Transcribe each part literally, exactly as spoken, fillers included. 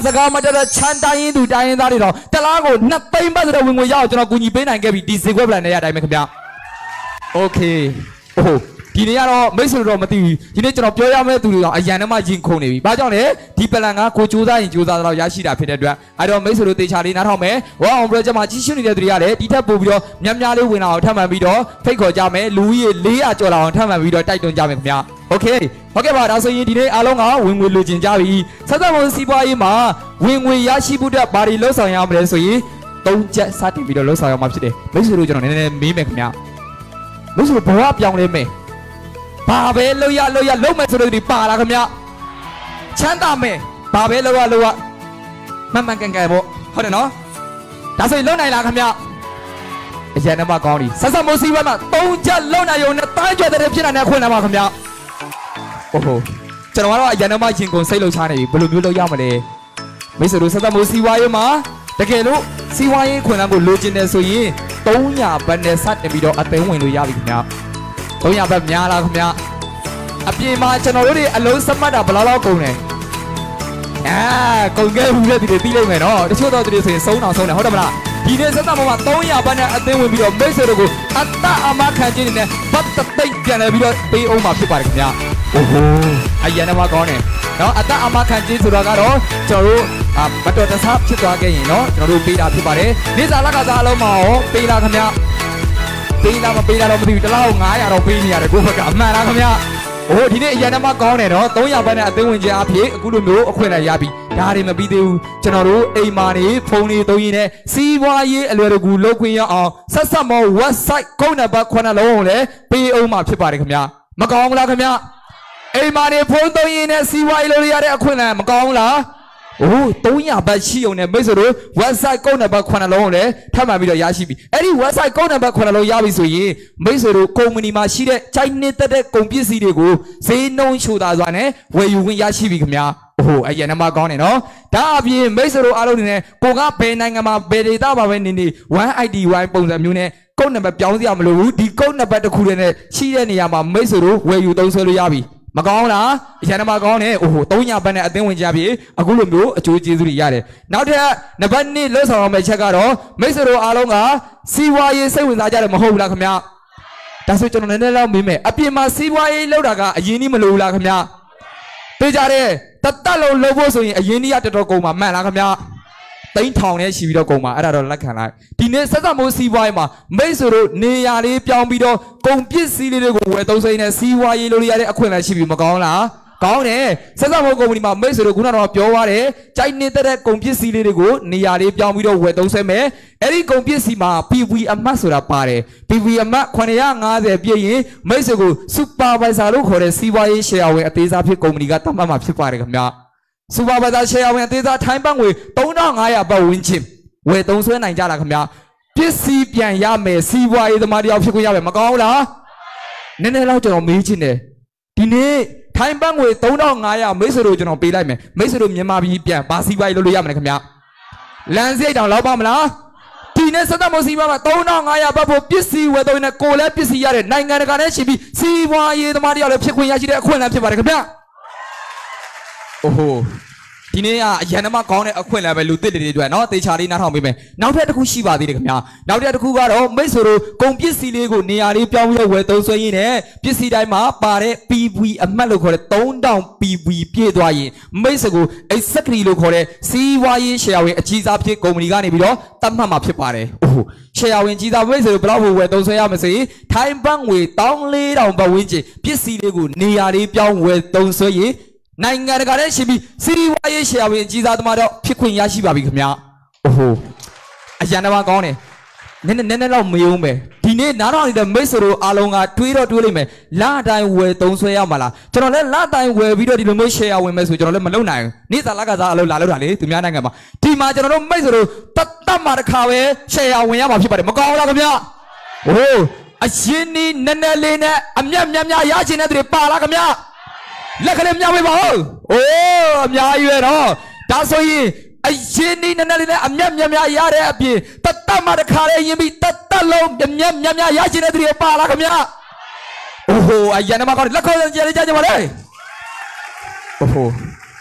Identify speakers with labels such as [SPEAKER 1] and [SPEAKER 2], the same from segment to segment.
[SPEAKER 1] စကားမတတ်တဲ့ချမ်းတိုင်းရင်သူတိုင်းရင်သားတွေတော့တလားကိုနှစ်သိန်းပတ်ဆိုတဲ့ဝင်ငွေရအောင်ကျွန်တော်ကူညီပေးနိုင်ခဲ့ပြီဒီဈေးကွက်ပလန်နဲ့ရတိုင်းပဲခင်ဗျโอเคโอ้ဒီနေ့ကတော့မိတ်ဆွေတို့မသိဘူးဒီနေ့ကျွန်တော်ပြောရမယ့်သူတွေတော့အရန်နဲ့မှရင်ခုန်နေပြီဘာကြောင့်လဲဒီပလန်ကကိုစူးစမ်းရင်စူးစမ်းတော့ရရှိတာဖြစ်တဲ့အတွက်အဲ့တော့မိတ်ဆွေတို့တေချာလေးနားထောင်မယ်ဝါအောင် project မှာကြီးရှုနေတဲ့သူတွေကလည်းဒီထက်ပိုပြီးတော့များများလေးဝင်လာအောင်ထပ်မံပြီးတော့ဖိတ်ခေါ်ကြမယ်လူကြီးလေးရာကျော်လာအောင်ထပ်မံပြီးတော့တိုက်တွန်းကြမယ်ခင်ဗျာโอเคဟုတ်ကဲ့ပါဒါဆိုရင်ဒီနေ့အားလုံးကဝင်ငွေလိုချင်ကြပြီဆက်သက်မုံစီးပွားရေးမှာဝင်ငွေရရှိဖို့အတွက်ဘာတွေလှုပ်ဆောင်ရမလဲဆိုရင်သုံးချက်စတင်ပြီးတော့လှုပ်ဆောင်ရမှာဖြစ်တယ်မိတ်ဆွေတို့ကျွန်တော်နည်းနည်းမေးမယ်ခင်ဗျာမိတ်ဆွေတို့ဘဝပြောင်းလဲမယ်ဘာပဲလို့ရလို့ရလုံးမယ်ဆိုလို့ဒီပါလာခင်ဗျချမ်းသာမယ်ဘာပဲလို့ရလို့ရမှန်မှန်ကန်ကန်ပေါ့ဟုတ်တယ်နော်ဒါဆိုရင်လုံးနိုင်လားခင်ဗျအရင်ကမှကောင်းပြီဆက်ဆက်မိုးစီးပွဲမှာသုံးချက်လုံးနိုင်ရုံနဲ့တိုင်းကျွဲတဲ့ဖြစ်နေတဲ့ခွင့်လာပါခင်ဗျโอ้โหကျွန်တော်ကတော့အရင်ကမှရင်ကုန်စိတ်လှုပ်ရှားနေပြီဘယ်လိုမျိုးလုပ်ရမလဲမိတ်ဆွေတို့ဆက်ဆက်မိုးစီးပွဲမှာတကယ်လို့စီးပွားရေးခွင့်လန်းကိုလိုချင်တယ်ဆိုရင်သုံးရာဘတ်နဲ့စတင်ပြီးတော့အသိဝင်လို့ရပြီခင်ဗျသုံးရာဘတ်များလားခင်ဗျအပြင်မှာကျွန်တော်တို့တွေအလုံးစမှတ်တာဘယ်လောက်လောက်ကုန်လဲအာကုန်ခဲ့ဘူးလေဒီတွေပြီးလိမ့်မယ်နော်တချို့တော့ဒီတွေဆိုရင်စုံအောင်ဆုံးတယ်ဟုတ်တယ်မလားဒီနေ့စက်သက်ပေါ်မှာသုံးရာဘတ်နဲ့အသိဝင်ပြီးတော့မိတ်ဆွေတို့ကိုအတ္တအမခံခြင်းနဲ့ဘတ်တသိမ့်ပြန်လဲပြီးတော့ပေးအောင်မှာဖြစ်ပါတယ်ခင်ဗျအိုးဟိုအရင်ကမှကောင်းတယ်နော်အတ္တအမခံခြင်းဆိုတာကတော့ကျွန်တော်တို့အာမတော်တဆဖြစ်သွားခဲ့ရင်နော်ကျွန်တော်တို့ပေးတာဖြစ်ပါတယ်နေ့စာလက်ကစားအလုံးမအောင်ပေးလားခင်ဗျပေးလားမပေးလားတော့မသိဘူးတစ်လောက်ငါးရာတော့ပေးနေရတယ်ကိုယ့်ဘက်ကအမှန်လားခင်ဗျဟိုဒီနေ့အရင်ကမှကောင်းတယ်နော်သုံးရာဘတ်နဲ့အသိဝင်ခြင်းအဖြစ်အခုလိုမျိုးအခွင့်အရေးရပြီဒါတွေမပြီးသေးဘူးကျွန်တော်တို့အိမ်မာနေဖုန်းလေးသုံးရင်းနဲ့စီးပွားရေးအလွယ်တကူလုပ်ခွင့်ရအောင်ဆက်ဆက်မော website ကုန်းနံပါတ်ခုနှစ်လုံးကိုလည်းပေးအောင်မှာဖြစ်ပါတယ်ခင်ဗျမကောင်းဘူးလားခင်ဗျအိမ်မာနေဖုန်းသုံးရင်းနဲ့စီးပွားရေးလုပ်ရတဲ့အခွင့်အရေးမကောင်းဘူးလားโอ้သုံးရာဘတ်ရှိုံနဲ့မိတ်ဆွေတို့ website ကုန်းနံပါတ်ခုနှစ်လုံးကိုလည်းထပ်မှန်ပြီးတော့ရရှိပြီအဲ့ဒီ website ကုန်းနံပါတ်ခုနှစ်လုံးရပြီဆိုရင်မိတ်ဆွေတို့ကုမ္ပဏီမှာရှိတဲ့ချိုင်းနေတဲ့တဲ့ကုန်ပစ္စည်းတွေကိုဈေးနှုန်းချိုသာစွာနဲ့ဝယ်ယူခွင့်ရရှိပြီခင်ဗျာโอ้အရင်ကမှကောင်းတယ်နော်ဒါအပြင်မိတ်ဆွေတို့အားလုံးနေနဲ့ကိုကဘယ်နိုင်ငံမှာဘယ်ဒေသမှာပဲနေနေ one I D one ပုံစံမျိုးနဲ့ကုန်းနံပါတ်ပြောင်းစရာမလိုဘူးဒီကုန်းနံပါတ်တစ်ခုတည်းနဲ့ရှိတဲ့နေရာမှာမိတ်ဆွေတို့ဝယ်ယူသုံးစွဲလို့ရပြီမကောင်းလားအရင်ကမှကောင်းတယ်အိုးသုံးရာဘတ်နဲ့အသိဝင်ကြပြီအခုလိုမျိုးအကျိုးကျေးဇူးတွေရတယ်နောက်ထပ်နံပါတ်နှစ်လွှတ်ဆောင်အောင်မယ့်ချက်ကတော့မိတ်ဆွေတို့အားလုံးကစီးပွားရေးစိတ်ဝင်စားကြတယ်မဟုတ်ဘူးလားခင်ဗျဒါဆိုကျွန်တော်နည်းနည်းလောက်မေးမယ်အပြင်မှာစီးပွားရေးလုပ်တာကအရင်ကြီးမလိုဘူးလားခင်ဗျသိကြတယ်တတ်လုံးလုပ်ဖို့ဆိုရင်အရင်ကြီးကတော်တော်ကုန်ပါမှန်လားခင်ဗျသိန်းထောင်နဲ့ရှိပြီးတော့ကုန်ပါအဲ့ဒါတော့လက်ခံလိုက်ဒီနေ့ဆက်ဆက်မိုးစီးပွားရေးမှာမိတ်ဆွေတို့နေရာလေးပြောင်းပြီးတော့ကုန်ပစ္စည်းလေးတွေကိုဝယ်သုံးစိမ့်နဲ့စီးပွားရေးလုပ်ရတဲ့အခွင့်အရေးရှိပြီမကောင်းလားကောင်းတယ်ဆက်ဆက်မိုးကုမ္ပဏီမှာမိတ်ဆွေတို့ခုနကတော့ပြောသွားတယ်ကြိုက်နေတဲ့ကုန်ပစ္စည်းလေးတွေကိုနေရာလေးပြောင်းပြီးတော့ဝယ်သုံးစိမ့်မယ်အဲ့ဒီကုန်ပစ္စည်းမှာ P V အမှတ်ဆိုတာပါတယ် P V အမှတ်ခုနှစ်ရာငါးဆယ်ပြည့်ရင်မိတ်ဆွေကို supervisor လို့ခေါ်တဲ့စီးပွားရေး share ဝင်အသေးစားဖြစ်ကုမ္ပဏီကတတ်မှတ်မှာဖြစ်ပါတယ်ခင်ဗျာစူပါဗိုင်ဇာရှယ်ယာဝင်အသေးစားထိုင်းဘတ်ငွေသုံးထောင်ငါးရာပတ်ဝန်းကျင်ဝယ်သုံးစွဲနိုင်ကြတာခင်ဗျာပစ္စည်းပြန်ရမယ်စီးပွားရေးသမားတယောက်ဖြစ်ခွင့်ရမယ်မကောင်းဘူးလားနည်းနည်းတော့ကျွန်တော်မေးချင်တယ်ဒီနေ့ထိုင်းဘတ်ငွေသုံးထောင်ငါးရာမိတ်ဆွေတို့ကျွန်တော်ပေးလိုက်မယ်မိတ်ဆွေတို့မြန်မာပြည်ပြန်ဘာစီးပွားရေးလုပ်လို့ရမယ်ခင်ဗျာလမ်းစိတ်တောင်လောက်ပါမလားဒီနေ့စက်မစီးပွားမှာသုံးထောင်ငါးရာပတ်ဖို့ပစ္စည်းဝယ်သုံးနေကိုလည်းပစ္စည်းရတဲ့နိုင်ငံတကာနဲ့ရှင်ပြီးစီးပွားရေးသမားတယောက်လည်းဖြစ်ခွင့်ရရှိတဲ့အခွင့်အလမ်းဖြစ်ပါတယ်ခင်ဗျာโอ้โหဒီနေ့ကအရန်မှကောင်းတဲ့အခွင့်အလမ်းပဲလူတစ်တွေတွေเนาะတေချာလေးနားထောင်ပေးမယ်နောက်ထပ်တစ်ခုရှိပါသေးတယ်ခင်ဗျာနောက်ထပ်တစ်ခုကတော့မိတ်ဆွေတို့ကုန်ပစ္စည်းလေးကိုနေရာလေးပြောင်းပြီးဝယ်သုံးစွဲရင်းနဲ့ပစ္စည်းတိုင်းမှာပါတဲ့ P V အမှတ်လို့ခေါ်တဲ့သုံးထောင် P V ပြည့်သွားရင်မိတ်ဆွေကို exactly လို့ခေါ်တဲ့စီးပွားရေး share ဝင်အကြီးစားဖြစ်ကုမ္ပဏီကနေပြီးတော့တတ်မှတ်မှာဖြစ်ပါတယ်အိုး share ဝင်ကြီးစားမိတ်ဆွေတို့ဘယ်လောက်ဝယ်သုံးစွဲရမစေထိုင်းဘတ်ငွေတစ်သောင်းလေးထောင်ပတ်ဝန်းကျင်ပစ္စည်းလေးကိုနေရာလေးပြောင်းဝယ်သုံးစွဲရင်နိုင်ငံတကာနဲ့ရှင်ပြီးစီးပွားရေး share ဝင်ကြီးစားသမားတော့ဖြစ်ခွင့်ရရှိပါပြီခင်ဗျာအိုးဟိုအရန်တော့ကောင်းတယ်နည်းနည်းနည်းနည်းတော့မယုံပဲဒီနေ့နားထောင်နေတဲ့မိတ်ဆွေတို့အားလုံးကတွေးတော့တွေးလိမ့်မယ်လအတိုင်းဝယ်သုံးဆွဲရမှာလားကျွန်တော်လည်းလအတိုင်းဝယ်ပြီးတော့ဒီလိုမျိုး share ဝင်မယ်ဆိုကျွန်တော်လည်းမလုပ်နိုင်ဘူးနေ့စာလကစားအလုပ်လာလုပ်တာလေသူများနိုင်ငံမှာဒီမှာကျွန်တော်တို့မိတ်ဆွေတို့တတ်တတ်မှာတစ်ခါပဲ share ဝင်ရမှာဖြစ်ပါတယ်မကောင်းဘူးလားခင်ဗျာဟိုအရင်နီးနည်းနည်းလေးနဲ့အမျက်များများရချင်တဲ့သူတွေပါလားခင်ဗျာလက်ကလေးမြှောက်ပေးပါဦး။အိုးအများကြီးပဲနော်။ဒါဆိုရင်အရင်နေ့နဲ့လေးနဲ့အမျက်များများရတဲ့အပြင်တတ်တတ်မှတစ်ခါလေးရင်ပြီးတတ်တတ်လုံးအမျက်များများရချင်တဲ့သူတွေပါလားခင်ဗျာ။အိုးဟိုအရင်ကမှကောင်းလက်ခေါ်ကြကြကြပါလေ။အိုးဟို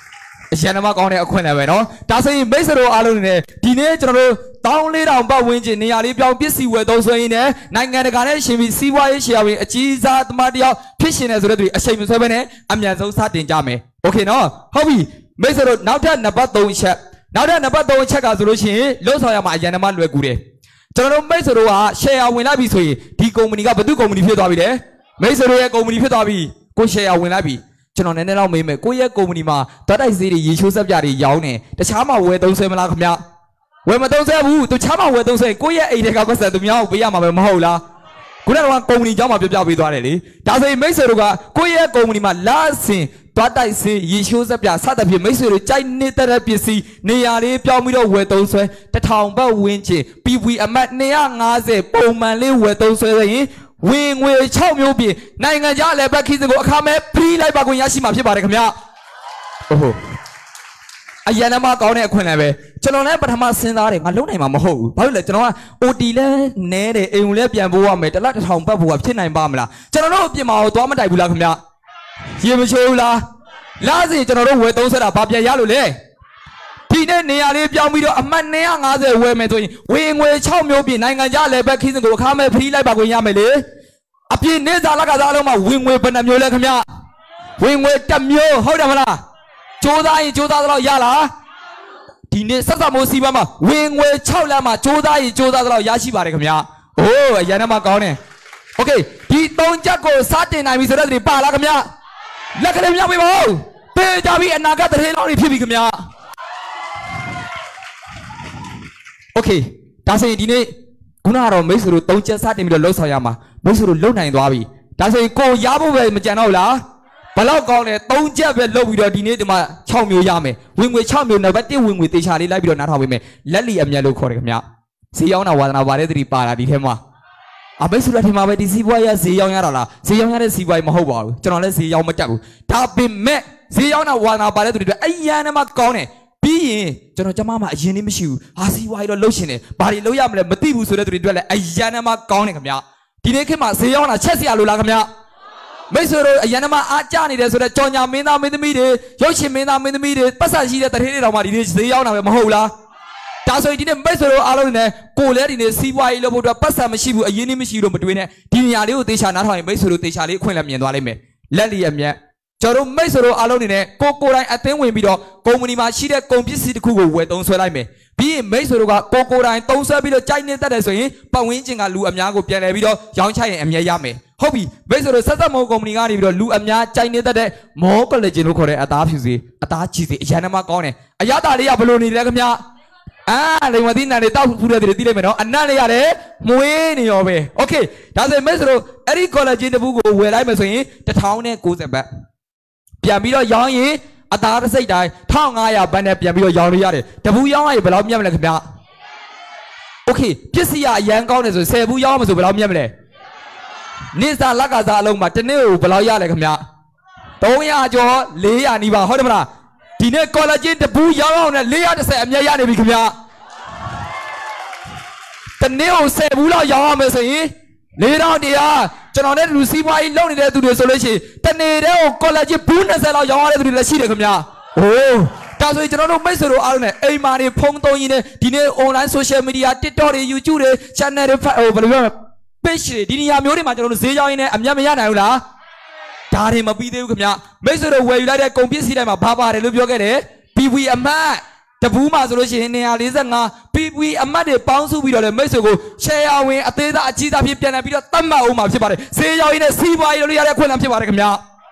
[SPEAKER 1] ရန်နမကောင်းတဲ့အခွင့်အလမ်းပဲနော်ဒါဆိုရင်မိတ်ဆွေတို့အားလုံးနေဒီနေ့ကျွန်တော်တို့တောင်းလေးတောင်ပတ်ဝန်းကျင်နေရာလေးပြောင်းပစ္စည်းဝယ်သုံးစွဲရင်းနဲ့နိုင်ငံတကာနဲ့ရှင်ပြီးစီးပွားရေးရှယ်ယာဝင်အကြီးစားသမားတယောက်ဖြစ်ရှင်နေဆိုတဲ့သူအချိန်မဆွဲဘဲနဲ့အမြန်ဆုံးစတင်ကြမယ်โอเคနော်ဟုတ်ပြီမိတ်ဆွေတို့နောက်ထပ်နံပါတ်သုံးချက်နောက်ထပ်နံပါတ်သုံးချက်ကဆိုလို့ရှိရင်လွတ်ဆောင်ရမှာအရန်နမလွယ်ကူတယ်ကျွန်တော်တို့မိတ်ဆွေတို့ကရှယ်ယာဝင်လိုက်ပြီဆိုရင်ဒီကုမ္ပဏီကဘယ်သူကုမ္ပဏီဖြစ်သွားပြီလဲမိတ်ဆွေတို့ရဲ့ကုမ္ပဏီဖြစ်သွားပြီကိုရှယ်ယာဝင်လိုက်ပြီကျွန်တော်နည်းနည်းတော့မေးမယ်ကိုရဲ့ကုမ္ပဏီမှာဓာတ်တိုက်ဈေးတွေရေချိုးဆက်ပြတွေရောင်းနေတခြားမှာဝယ်သုံးဆွဲမလားခင်ဗျဝယ်မသုံးဆွဲဘူးတခြားမှာဝယ်သုံးဆွဲကိုရဲ့အိမ်တွေကပတ်စံသူများကိုပေးရမှာပဲမဟုတ်လားခုနကတော့ကုမ္ပဏီเจ้าမှာပြပြပေးသွားတယ်လေဒါဆိုရင်မိတ်ဆွေတို့ကကိုရဲ့ကုမ္ပဏီမှာလာဆင်ဓာတ်တိုက်ဈေးရေချိုးဆက်ပြစသဖြင့်မိတ်ဆွေတို့ကြိုက်နေတဲ့ပစ္စည်းနေရာလေးပြောင်းပြီးတော့ဝယ်သုံးဆွဲတစ်ထောင်ဘတ်ဝန်းကျင် ပီ ဗီ အမတ်နှစ်ရာငါးဆယ်ပုံမှန်လေးဝယ်သုံးဆွဲရင်ဝင်ငွေ၆မျိုးပြင်နိုင်ငံခြားလည်းပတ်ခီးစကိုအခမဲ့ဖရီးလိုက်ပါခွင့်ရရှိမှာဖြစ်ပါတယ်ခင်ဗျအိုးအရန်နမကောင်းတဲ့အခွင့်အလမ်းပဲကျွန်တော်လည်းပထမစဉ်းစားတယ်ငါလုံနိုင်မှာမဟုတ်ဘူးဘာလို့လဲကျွန်တော်က အို တီ လည်းနဲတယ်အိမ်ကိုလည်းပြန်ပို့ရမယ်တစ်လတစ်ထောင်ပတ်ဖို့ကဖြစ်နိုင်ပါမလားကျွန်တော်တို့အပြင်မှာတော့သွားမတိုက်ဘူးလားခင်ဗျရေမရှိဘူးလားလားစီကျွန်တော်တို့ဝယ်သုံးဆွဲတာဘာပြန်ရလို့လဲဒီနေ့နေရာလေးပြောင်းပြီးတော့အမှတ်နှစ်ရာငါးဆယ်ဝယ်မယ်ဆိုရင်ဝင်ငွေ၆မျိုးပြင်နိုင်ငံခြားလည်းပတ်ခီးစကိုအခမဲ့ဖရီးလိုက်ပါခွင့်ရမယ်လေအပြည့်နေစားလက်ကစားလုံးမှာဝင်ငွေဘယ်နှမျိုးလဲခင်ဗျဝင်ငွေတစ်မျိုးဟုတ်တယ်မလားကြိုးစားရင်ကြိုးစားတော့ရလားဒီနေ့ဆက်စပ်မိုးစီးပါမှာဝင်ငွေ၆လမ်းမှာကြိုးစားရင်ကြိုးစားတော့ရရှိပါတယ်ခင်ဗျအိုးအရန်နဲ့မှကောင်းတယ်โอเคဒီသုံးချက်ကိုစတင်နိုင်ပြီဆိုတော့ဒီပါလားခင်ဗျလက်ကလေးမြောက်ပြီမဟုတ်ပေးကြပြီအနာဂတ်တရေလောင်းတွေဖြစ်ပြီခင်ဗျโอเคဒါဆိုရင်ဒီနေ့ခုနကတော့မိတ်ဆွေတို့သုံးချက်စတင်ပြီးတော့လှုပ်ဆောင်ရမှာမိတ်ဆွေတို့လှုပ်နိုင်သွားပြီဒါဆိုရင်ကိုရဖို့ပဲမကြံတော့ဘူးလားဘလောက်ကောင်းလဲသုံးချက်ပဲလှုပ်ပြီးတော့ဒီနေ့ဒီမှာ၆မျိုးရမယ်ဝင်ငွေ၆မျိုးနံပါတ်တစ်ဝင်ငွေတေချာလေးလိုက်ပြီးတော့နားထောင်ပေးမယ်လက်လီအမြတ်လို့ခေါ်တယ်ခင်ဗျဈေးရောက်တာဝါသနာပါတဲ့သူတွေပါလာဒီထဲမှာအမိတ်ဆွေတို့ထင်ပါပဲဒီစီးပွားရေးဈေးရောက်ရတာလားဈေးရောက်ရတဲ့စီးပွားရေးမဟုတ်ပါဘူးကျွန်တော်လည်းဈေးရောက်မတက်ဘူးဒါပေမဲ့ဈေးရောက်တာဝါသနာပါတဲ့သူတွေအရန်နဲ့မှကောင်းတယ်ပြီးရင်ကျွန်တော်ကျမမှာအရင်နေမရှိဘူးဟာစီဝါရီတော့လှုပ်ရှင်တယ်ဘာတွေလှုပ်ရမလဲမသိဘူးဆိုတဲ့သူတွေအတွက်လည်းအရန်နဲ့မှကောင်းတယ်ခင်ဗျဒီနေ့ခေတ်မှာဈေးရောက်တာချက်စရာလိုလားခင်ဗျမိတ်ဆွေတို့အရန်နဲ့မှအားကြနေတယ်ဆိုတော့ကြော်ညာမင်းသားမင်းသမီးတွေရုပ်ရှင်မင်းသားမင်းသမီးတွေပတ်သက်ရှိတဲ့တထေးတွေတောင်မှဒီနေ့ဈေးရောက်တာပဲမဟုတ်လားဒါဆိုရင်ဒီနေ့မိတ်ဆွေတို့အားလုံးနဲ့ကိုလည်းဒီနေ့စီးပွားရေးလုပ်ဖို့အတွက်ပတ်သက်မရှိဘူးအရင်နေမရှိဘူးလို့မတွေးနဲ့ဒီနေရာလေးကိုသေချာနားထောင်ရင်မိတ်ဆွေတို့သေချာလေးအခွင့်အလမ်းမြင်သွားလိမ့်မယ်လက်လီအမြတ်ကျွန်တော်မိတ်ဆွေတို့အားလုံးနေနဲ့ကိုကိုတိုင်းအသင်းဝင်ပြီးတော့ကုမ္ပဏီမှာရှိတဲ့ကုန်ပစ္စည်းတစ်ခုကိုဝယ်သုံးဆွဲလိုက်မယ်ပြီးရင်မိတ်ဆွေတို့ကကိုကိုတိုင်းသုံးဆွဲပြီးတော့ကြိုက်နေတတ်တယ်ဆိုရင်ပတ်ဝန်းကျင်ကလူအများကိုပြန်လဲပြီးတော့ရောင်းချရင်အမြဲရမယ်ဟုတ်ပြီမိတ်ဆွေတို့ဆက်သက်မောကုမ္ပဏီကနေပြီးတော့လူအများကြိုက်နေတတ်တဲ့မောကလဂျင်လို့ခေါ်တဲ့အသားဖြူစီအသားကြီးစီအရန်နှမကောင်းတယ်အရသာလေးကဘလို့နေလဲခင်ဗျအာလိမ္မာသီးနံတွေတောက်ဖူးတဲ့တွေသိလိုက်မယ်နော်အနံ့လေးရတယ်မွေးနေရောပဲโอเคဒါဆိုရင်မိတ်ဆွေတို့အဲ့ဒီကော်လဂျင်တပူကိုဝယ်လိုက်မယ်ဆိုရင်တစ်ထောင်နဲ့ကိုးဆယ်ဘတ်ပြန်ပြီးတော့ရောင်းရင်အသားတစ်စိတ်တိုင်းတစ်ထောင်ငါးရာဘတ်နဲ့ပြန်ပြီးတော့ရောင်းလို့ရတယ်တပူရောင်းရရင်ဘယ်လောက်မြတ်မလဲခင်ဗျโอเคပစ္စည်းကအရန်ကောင်းတယ်ဆိုဆယ်ဘူးရောင်းမှဆိုဘယ်လောက်မြတ်မလဲနေ့စားလက်ကစားအလုံးမှာတစ်နေ့ကိုဘယ်လောက်ရလဲခင်ဗျသုံးရာကျော်လေးရာနီးပါဟုတ်တယ်မလားဒီနေ့ကော်လာဂျင်တပူရောင်းအောင်နဲ့လေးရာတစ်ဆယ်အမြတ်ရနေပြီခင်ဗျတနေ့ကိုဆယ်ဘူးလောက်ရောင်းရမယ်ဆိုရင်လေးတောင်တရားကျွန်တော်နဲ့လူစီးပွားရေးလုပ်နေတဲ့သူတွေဆိုလို့ရှိရင်တနေ့တည်းကိုကော်လာဂျင်ဘူးနှစ်ဆယ်လောက်ရောင်းရတဲ့သူတွေလည်းရှိတယ်ခင်ဗျဟိုးဒါဆိုရင်ကျွန်တော်တို့မိတ်ဆွေတို့အားလုံးနဲ့အိမ်မာတွေဖုန်းသုံးရင်းနဲ့ဒီနေ့ online social media TikTok တွေ YouTube တွေ channel တွေဟိုဘယ်လိုပြောမလဲ page တွေဒီနေရာမျိုးတွေမှာကျွန်တော်တို့ဈေးကြောင်းရင်းနဲ့အမြတ်မရနိုင်ဘူးလားဒါတွေမပြီးသေးဘူးခင်ဗျမိတ်ဆွေတို့ဝယ်ယူလိုက်တဲ့ကုန်ပစ္စည်းတိုင်းမှာဘာပါတယ်လို့ပြောခဲ့တယ် ပီ ဗီ အမတ်တပူးမှာဆိုလို့ရှိရင်နေရာလေးဆယ်ငါ ပီ ဗီ အမတ်တွေပေါင်းစုပြီးတော့လေမိတ်ဆွေကို share ဝင်အသေးသားအကြီးသားဖြစ်ပြန်လာပြီးတော့တတ်မှတ်အောင်မှာဖြစ်ပါတယ်ဈေးကြောင်းရင်းနဲ့စီးပွားရေးလုပ်ရတဲ့ခွင့်လမ်းဖြစ်ပါတယ်ခင်ဗျ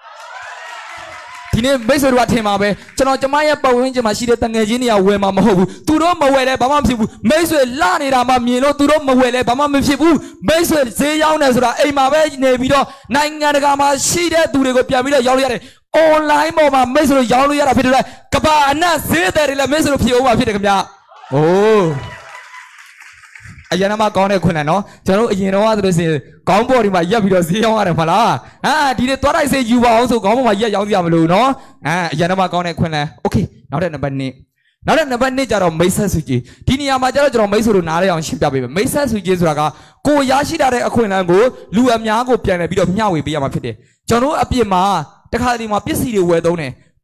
[SPEAKER 1] ဒီနေ့မိတ်ဆွေတို့ကထင်ပါပဲကျွန်တော်ကျမရဲ့ပတ်ဝန်းကျင်မှာရှိတဲ့တငယ်ချင်းတွေကဝယ်မှာမဟုတ်ဘူးသူတို့မဝယ်လဲဘာမှမဖြစ်ဘူးမိတ်ဆွေလာနေတာမှမြင်လို့သူတို့မဝယ်လဲဘာမှမဖြစ်ဘူးမိတ်ဆွေဈေးရောက်နေဆိုတာအိမ်မှာပဲနေပြီးတော့နိုင်ငံတကာမှာရှိတဲ့သူတွေကိုပြန်ပြီးတော့ရောက်လို့ရတယ် online ပေါ်မှာမိတ်ဆွေတို့ရောင်းလို့ရတာဖြစ်တယ်ကဘာအနက်ဈေးတယ်တွေလည်းမိတ်ဆွေတို့ဖြစ်အောင်ပါဖြစ်တယ်ခင်ဗျ။အိုးအရင်ကမှကောင်းတဲ့ခွင့်လန်းနော်ကျွန်တော်တို့အရင်တော့ဆိုလို့ရှိရင်ခေါင်းပေါ်ဒီမှာရက်ပြီးတော့ဈေးရောင်းရတယ်မဟုတ်လား။ဟာဒီနေ့သွားတိုက်ဈေးယူပါအောင်ဆိုခေါင်းပေါ်မှာရက်ရောင်းကြမလို့နော်။အာအရင်ကမှကောင်းတဲ့ခွင့်လန်း။ Okay နောက်တဲ့နံပါတ်နှစ်နောက်တဲ့နံပါတ်နှစ်ကျတော့မိတ်ဆက်စုကြည်ဒီနေရာမှာကျတော့ကျွန်တော်မိတ်ဆွေတို့နားလဲအောင်ရှင်းပြပေးမယ်မိတ်ဆက်စုကြည်ဆိုတာကကိုရရှိတာတဲ့အခွင့်အလမ်းကိုလူအများကိုပြန်လည်ပြီးတော့မျှဝေပေးရမှာဖြစ်တယ်ကျွန်တော်တို့အပြစ်မှာတခါတလေမှာပစ္စည်းတွေဝယ်သုံးတယ်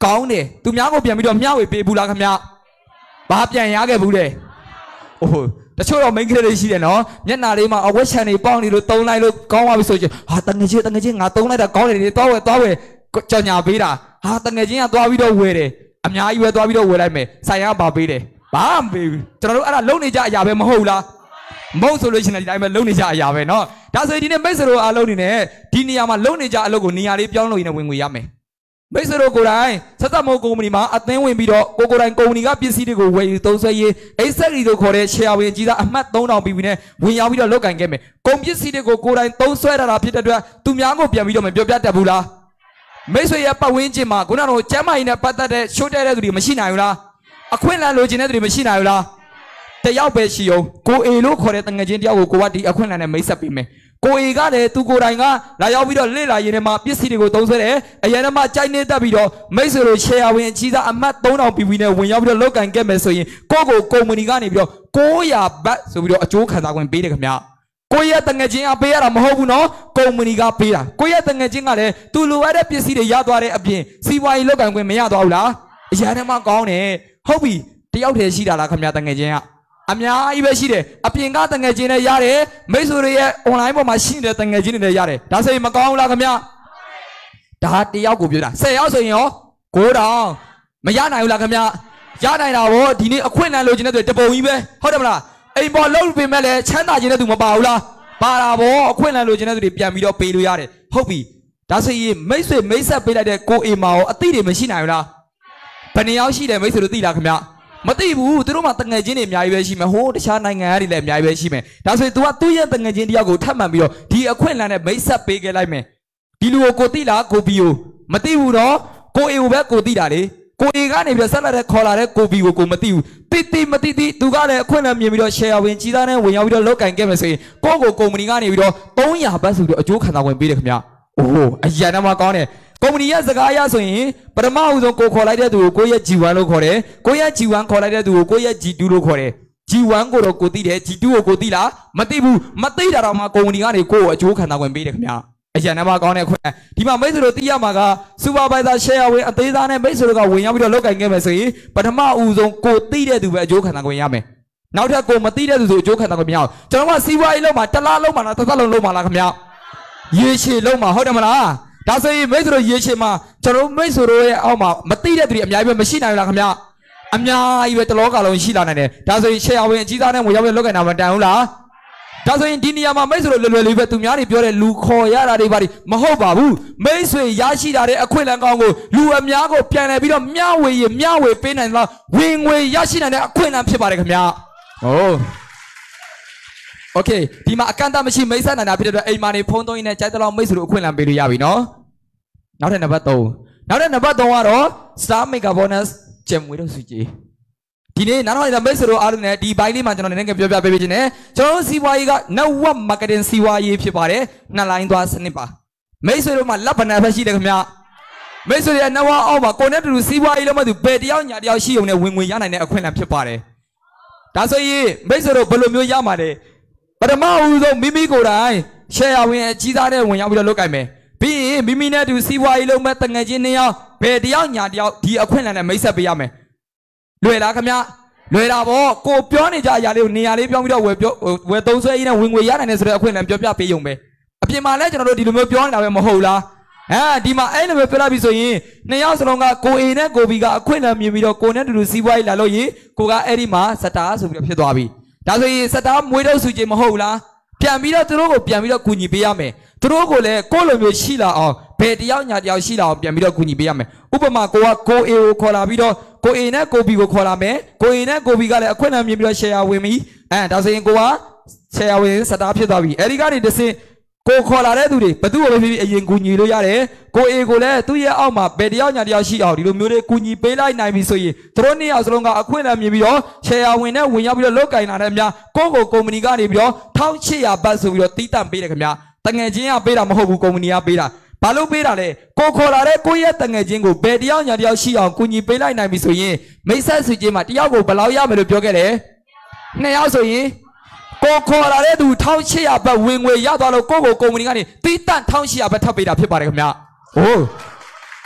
[SPEAKER 1] ကောင်းတယ်သူများကိုပြန်ပြီးတော့မျှဝေပေးဘူးလားခင်ဗျဘာပြန်ရခဲ့ဘူးလေအိုးတချို့တော့ main ကလေးတွေရှိတယ်နော်မျက်နှာလေးမှာအဝက်ချန်တွေပေါင်းနေလို့တုံးလိုက်လို့ကောင်းသွားပြီဆိုရင်ဟာတငယ်ချင်းတငယ်ချင်းငါတုံးလိုက်တာကောင်းတယ်လေသွားဝယ်သွားဝယ်ကြောင်ညာပေးတာဟာတငယ်ချင်းကသွားပြီးတော့ဝယ်တယ်အများကြီးပဲသွားပြီးတော့ဝယ်လိုက်မယ်ဆိုင်ရပါပေးတယ်ဘာမပေးဘူးကျွန်တော်တို့အဲ့ဒါလုံနေကြအရာပဲမဟုတ်လားမဟုတ်ဆိုလို့ရှိရင်ဒီတိုင်းပဲလုံနေကြအရာပဲနော်ဒါဆိုရင်ဒီနေ့မိတ်ဆွေတို့အားလုံးနေနဲ့ဒီနေရာမှာလုံနေကြအလုပ်ကိုနေရာလေးပြောင်းလို့ရင်းနဲ့ဝင်ငွေရမယ်မိတ်ဆွေတို့ကိုယ်တိုင်ဆက်သက်မိုးကုမ္ပဏီမှာအသင်းဝင်ပြီးတော့ကိုကိုယ်တိုင်ကုမ္ပဏီကပစ္စည်းတွေကိုဝယ်ယူသုံးစွဲရေးအိတ်ဆက်ရီတို့ခေါ်တဲ့ share ဝင်ကြီးသားအမှတ်သုံးထောင်ပြီးပြီးနဲ့ဝင်ရောက်ပြီးတော့လုပ်ကင်ခဲ့မယ်ကုန်ပစ္စည်းတွေကိုကိုယ်တိုင်သုံးစွဲတာဖြစ်တဲ့အတွက်သူများကိုပြန်ပြီးတော့မပြောပြတတ်ဘူးလားမိတ်ဆွေရဲ့ပတ်ဝန်းကျင်မှာခုနကကျမ်းမာရေးနဲ့ပတ်သက်တဲ့ရှိုးတဲ့တဲ့သူတွေမရှိနိုင်ဘူးလားအခွင့်အလမ်းလိုချင်တဲ့သူတွေမရှိနိုင်ဘူးလားတယောက်ပဲရှိအောင်ကိုအေလို့ခေါ်တဲ့တငယ်ချင်းတယောက်ကိုကိုကဒီအခွင့်အလမ်းနဲ့မိတ်ဆက်ပေးမယ်ကိုအေကလည်းသူကိုယ်တိုင်ကလာရောက်ပြီးတော့လေ့လာရင်းနဲ့မှပစ္စည်းတွေကိုသုံးစွဲတယ်အရင်ကမှကြိုက်နေတတ်ပြီးတော့မိတ်ဆွေတို့ share ဝင်အကြီးစားအမှတ်သုံးထောင်ပြီးပြီးနဲ့ဝင်ရောက်ပြီးတော့လုပ်ကင်ခဲ့မယ်ဆိုရင်ကိုယ့်ကိုကုမ္ပဏီကနေပြီးတော့ကိုးရာဘတ်ဆိုပြီးတော့အကျိုးခံစားခွင့်ပေးတယ်ခင်ဗျကိုရဲ့တငယ်ချင်းကပေးရတာမဟုတ်ဘူးနော်ကုမ္ပဏီကပေးတာကိုရဲ့တငယ်ချင်းကလည်းသူလိုအပ်တဲ့ပစ္စည်းတွေရသွားတဲ့အပြင်စီးပွားရေးလုပ်ကင်ခွင့်မရသွားဘူးလားအရင်ကမှကောင်းတယ်ဟုတ်ပြီတယောက်တည်းရှိတာလားခင်ဗျတငယ်ချင်းကအများကြီးပဲရှိတယ်အပြင်ကတငယ်ချင်းတွေရတယ်မိတ်ဆွေတွေရဲ့ online ပေါ်မှာရှိနေတဲ့တငယ်ချင်းတွေလည်းရတယ်ဒါဆိုရင်မကောင်းဘူးလားခင်ဗျဒါတယောက်ကိုပြောတာဆယ်ယောက်ဆိုရင်ရောကိုးတောင်မရနိုင်ဘူးလားခင်ဗျရနိုင်တာဗောဒီနေ့အခွင့်အလမ်းလိုချင်တဲ့သူတပုံကြီးပဲဟုတ်တယ်မလားအိမ်ပေါ်လှုပ်ပင်မဲ့လည်းချမ်းသာခြင်းတဲ့သူမပါဘူးလားပါတာဗောအခွင့်အလမ်းလိုချင်တဲ့သူတွေပြန်ပြီးတော့ပေးလို့ရတယ်ဟုတ်ပြီဒါဆိုရင်မိတ်ဆွေမိတ်ဆက်ပေးလိုက်တဲ့ကိုအိမ်မာရောအတိတွေမရှိနိုင်ဘူးလားဘယ်နှယောက်ရှိတယ်မိတ်ဆွေတို့သိလားခင်ဗျမသိဘူးသူတို့မှတငယ်ချင်းတွေအများကြီးပဲရှိမယ်ဟိုးတခြားနိုင်ငံတွေလည်းအများကြီးပဲရှိမယ်ဒါဆိုရင် तू ကသူ့ရဲ့တငယ်ချင်းတယောက်ကိုထပ်မှန်ပြီးတော့ဒီအခွင့်အလမ်းနဲ့မိတ်ဆက်ပေးခဲ့လိုက်မယ်ဒီလူကိုကိုသိလားကိုဘီကိုမသိဘူးတော့ကိုအေကိုပဲကိုသိတာလေကိုအေကနေပြီးဆက်လာတဲ့ခေါ်လာတဲ့ကိုဘီကိုကိုမသိဘူးတိတိမသိသိသူကလည်းအခွင့်အလမ်းမြင်ပြီးတော့ share ဝင်ကြီးသားနဲ့ဝင်ရောက်ပြီးတော့လောက်ကင်ခဲ့မယ်ဆိုရင်ကိုကိုကုမ္ပဏီကနေပြီးတော့သုံးရာဘတ်ဆိုပြီးတော့အကျိုးခံစားဝင်ပေးတယ်ခင်ဗျအိုးအရန်တော့မှကောင်းတယ်ကုမ္ပဏီရဲ့စကားအရဆိုရင်ပထမဦးဆုံးကိုခေါ်လိုက်တဲ့သူကိုကိုရဲ့ ဂျီ ဝမ် လို့ခေါ်တယ်ကိုရဲ့ ဂျီ ဝမ် ခေါ်လိုက်တဲ့သူကိုကိုရဲ့ ဂျီ တူ လို့ခေါ်တယ် ဂျီ ဝမ် ကိုတော့ကိုသိတယ် ဂျီ တူ ကိုကိုသိလားမသိဘူးမသိတာတော့မှကုမ္ပဏီကနေကိုကိုအကျိုးခံစားခွင့်ပေးတယ်ခင်ဗျာအရန်တော့မှကောင်းတဲ့ခွင့်ဒီမှာမိတ်ဆွေတို့သိရမှာကစူပါဗိုင်ဇာ share ဝင်အသေးစားနဲ့မိတ်ဆွေတို့ကဝင်ရောက်ပြီးတော့လောက်ကင်ခဲ့မယ်ဆိုရင်ပထမဦးဆုံးကိုသိတဲ့သူပဲအကျိုးခံစားခွင့်ရမယ်နောက်ထပ်ကိုမသိတဲ့သူဆိုအကျိုးခံစားခွင့်မရအောင်ကျွန်တော်ကစီးပွားရေးလုံးမှာတစ်လားလုံးမှာလားတစ်သက်လုံးလုံးမှာလားခင်ဗျာရေရှည်လုံးမှာဟုတ်တယ်မလားဒါဆိုရင်မိတ်ဆွေတို့ရေရှည်မှာကျွန်တော်မိတ်ဆွေတို့ရဲ့အောက်မှာမသိတဲ့သူတွေအများကြီးပဲမရှိနိုင်ဘူးလားခင်ဗျအများကြီးပဲတလောကလုံးရှိလာနိုင်တယ်ဒါဆိုရင် share ဝင်အကြီးသားနဲ့ဝင်ရောက်ပြီးလောက်ကင်တာမတန်ဘူးလားဒါဆိုရင်ဒီနေရာမှာမိတ်ဆွေတို့လွယ်လွယ်လေးပဲသူများတွေပြောတဲ့လူခေါ်ရတာတွေပါဒီမဟုတ်ပါဘူးမိတ်ဆွေရရှိတာတဲ့အခွင့်အလမ်းကောင်းကိုလူအများကိုပြန်လည်ပြီးတော့မျှဝေရမျှဝေပေးနိုင်လားဝင်ငွေရရှိနိုင်တဲ့အခွင့်အလမ်းဖြစ်ပါတယ်ခင်ဗျဟုတ်โอเคဒီမှာအကန့်အသတ်မရှိမိတ်ဆက်နိုင်တာဖြစ်တဲ့အတွက်အိမ်မာနေဖုန်းသုံးရင်းနဲ့ကြိုက်တဲ့လောက်မိတ်ဆွေတို့အခွင့်အလမ်းပေးလို့ရပြီနော်နောက်ထပ်နံပါတ်သုံးနောက်ထပ်နံပါတ်သုံးကတော့ Star Mega Bonus ကျမွေတို့စုကြည်ဒီနေ့နောက်တော့မိတ်ဆွေတို့အားလုံးနဲ့ဒီဘိုင်းလေးမှာကျွန်တော်နည်းနည်းပြောပြပေးပေးခြင်းနဲ့ကျွန်တော်တို့စီးပွားရေးက network marketing စီးပွားရေးဖြစ်ပါတယ်နှစ်လိုင်းသွားစနစ်ပါမိတ်ဆွေတို့မှာလက်ဗနာပဲရှိတယ်ခင်ဗျမိတ်ဆွေရဲ့ network အောက်မှာကိုနဲ့တူစီးပွားရေးလုံးမတူဘယ်တယောက်ညာတယောက်ရှိုံနဲ့ဝင်ငွေရနိုင်တဲ့အခွင့်အလမ်းဖြစ်ပါတယ်ဒါဆိုရင်မိတ်ဆွေတို့ဘယ်လိုမျိုးရမှာလဲပထမဦးဆုံးမိမိကိုယ်တိုင် share ဝင်အကြီးသားနဲ့ဝင်ရောက်ပြီးတော့လုပ်ကြိုင်မယ်ပြီးရင်မိမိနဲ့တူစီးပွားရေးလုံးမဲ့တငယ်ချင်းနှစ်ယောက်ဘယ်တယောက်ညာတယောက်ဒီအခွင့်အလမ်းနဲ့မိတ်ဆက်ပေးရမယ်လွယ်လားခင်ဗျလွယ်တာပေါ့ကိုပြောနေကြအရာလေးကိုနေရာလေးပြောင်းပြီးတော့ဝယ်ပြောဝယ်သုံးဆွဲရင်းနဲ့ဝင်ငွေရနိုင်တယ်ဆိုတဲ့အခွင့်အလမ်းပြောပြပေးရုံပဲအပြင်မှာလည်းကျွန်တော်တို့ဒီလိုမျိုးပြောနေတာပဲမဟုတ်လားအဲဒီမှာအဲ့လိုမျိုးပြောလိုက်ပြီဆိုရင်နှစ်ယောက်စလုံးကကိုအေနဲ့ကိုဘီကအခွင့်အလမ်းမြင်ပြီးတော့ကိုနဲ့တူတူစီးပွားရေးလာလို့ရင်ကိုကအဲ့ဒီမှာစတာဆိုပြီးတော့ဖြစ်သွားပြီဒါဆိုရင်စတာမွေးတော့စုချင်းမဟုတ်လားပြန်ပြီးတော့သူတို့ကိုပြန်ပြီးတော့ကူညီပေးရမယ်သူတို့ကိုလည်းကိုလိုမျိုးရှိလာအောင်ဘယ်တယောက်ညာတယောက်ရှိလာအောင်ပြန်ပြီးတော့ကူညီပေးရမယ်ဥပမာကိုကကိုအေကိုခေါ်လာပြီးတော့ကိုအေနဲ့ကိုဘီကိုခေါ်လာမယ်ကိုအေနဲ့ကိုဘီကလည်းအခွင့်အလမ်းမြင်ပြီးတော့ share ဝင်ပြီအဲဒါဆိုရင်ကိုက share ဝင်စတာဖြစ်သွားပြီအဲဒီကနေတစ်စင်းကိုခေါ်လာတဲ့သူတွေဘသူ့ကိုပဲဖြစ်ဖြစ်အရင်ကူညီလို့ရတယ်ကိုအေကိုလည်းသူ့ရဲ့အောက်မှာဘယ်တယောက်ညာတယောက်ရှိအောင်ဒီလိုမျိုးတွေကူညီပေးလိုက်နိုင်ပြီဆိုရင်သူတို့နှစ်ယောက်စလုံးကအခွင့်အလမ်းမြင်ပြီးတော့ share ဝင်နဲ့ဝင်ရောက်ပြီးတော့လောက်ကင်လာတဲ့အများကိုကိုကုမ္ပဏီကနေပြီးတော့တစ်ထောင်ရှစ်ရာဘတ်ဆိုပြီးတော့တီးတန့်ပေးတယ်ခင်ဗျာတငယ်ချင်းကပေးတာမဟုတ်ဘူးကုမ္ပဏီကပေးတာဘာလို့ပေးတာလဲကိုခေါ်လာတဲ့ကိုရဲ့တငယ်ချင်းကိုဘယ်တယောက်ညာတယောက်ရှိအောင်ကူညီပေးလိုက်နိုင်ပြီဆိုရင်မိတ်ဆက်စုချင်းမှာတယောက်ကိုဘယ်လောက်ရမယ်လို့ပြောခဲ့တယ်နှစ်ယောက်ဆိုရင်ကိုခေါ်လာတဲ့သူတစ်ထောင်ရှစ်ရာဘတ်ဝင်ငွေရသွားလို့ကိုကိုကုမ္ပဏီကနေတီးတန့်တစ်ထောင်ရှစ်ရာဘတ်ထပ်ပေးတာဖြစ်ပါတယ်ခင်ဗျာဟိုး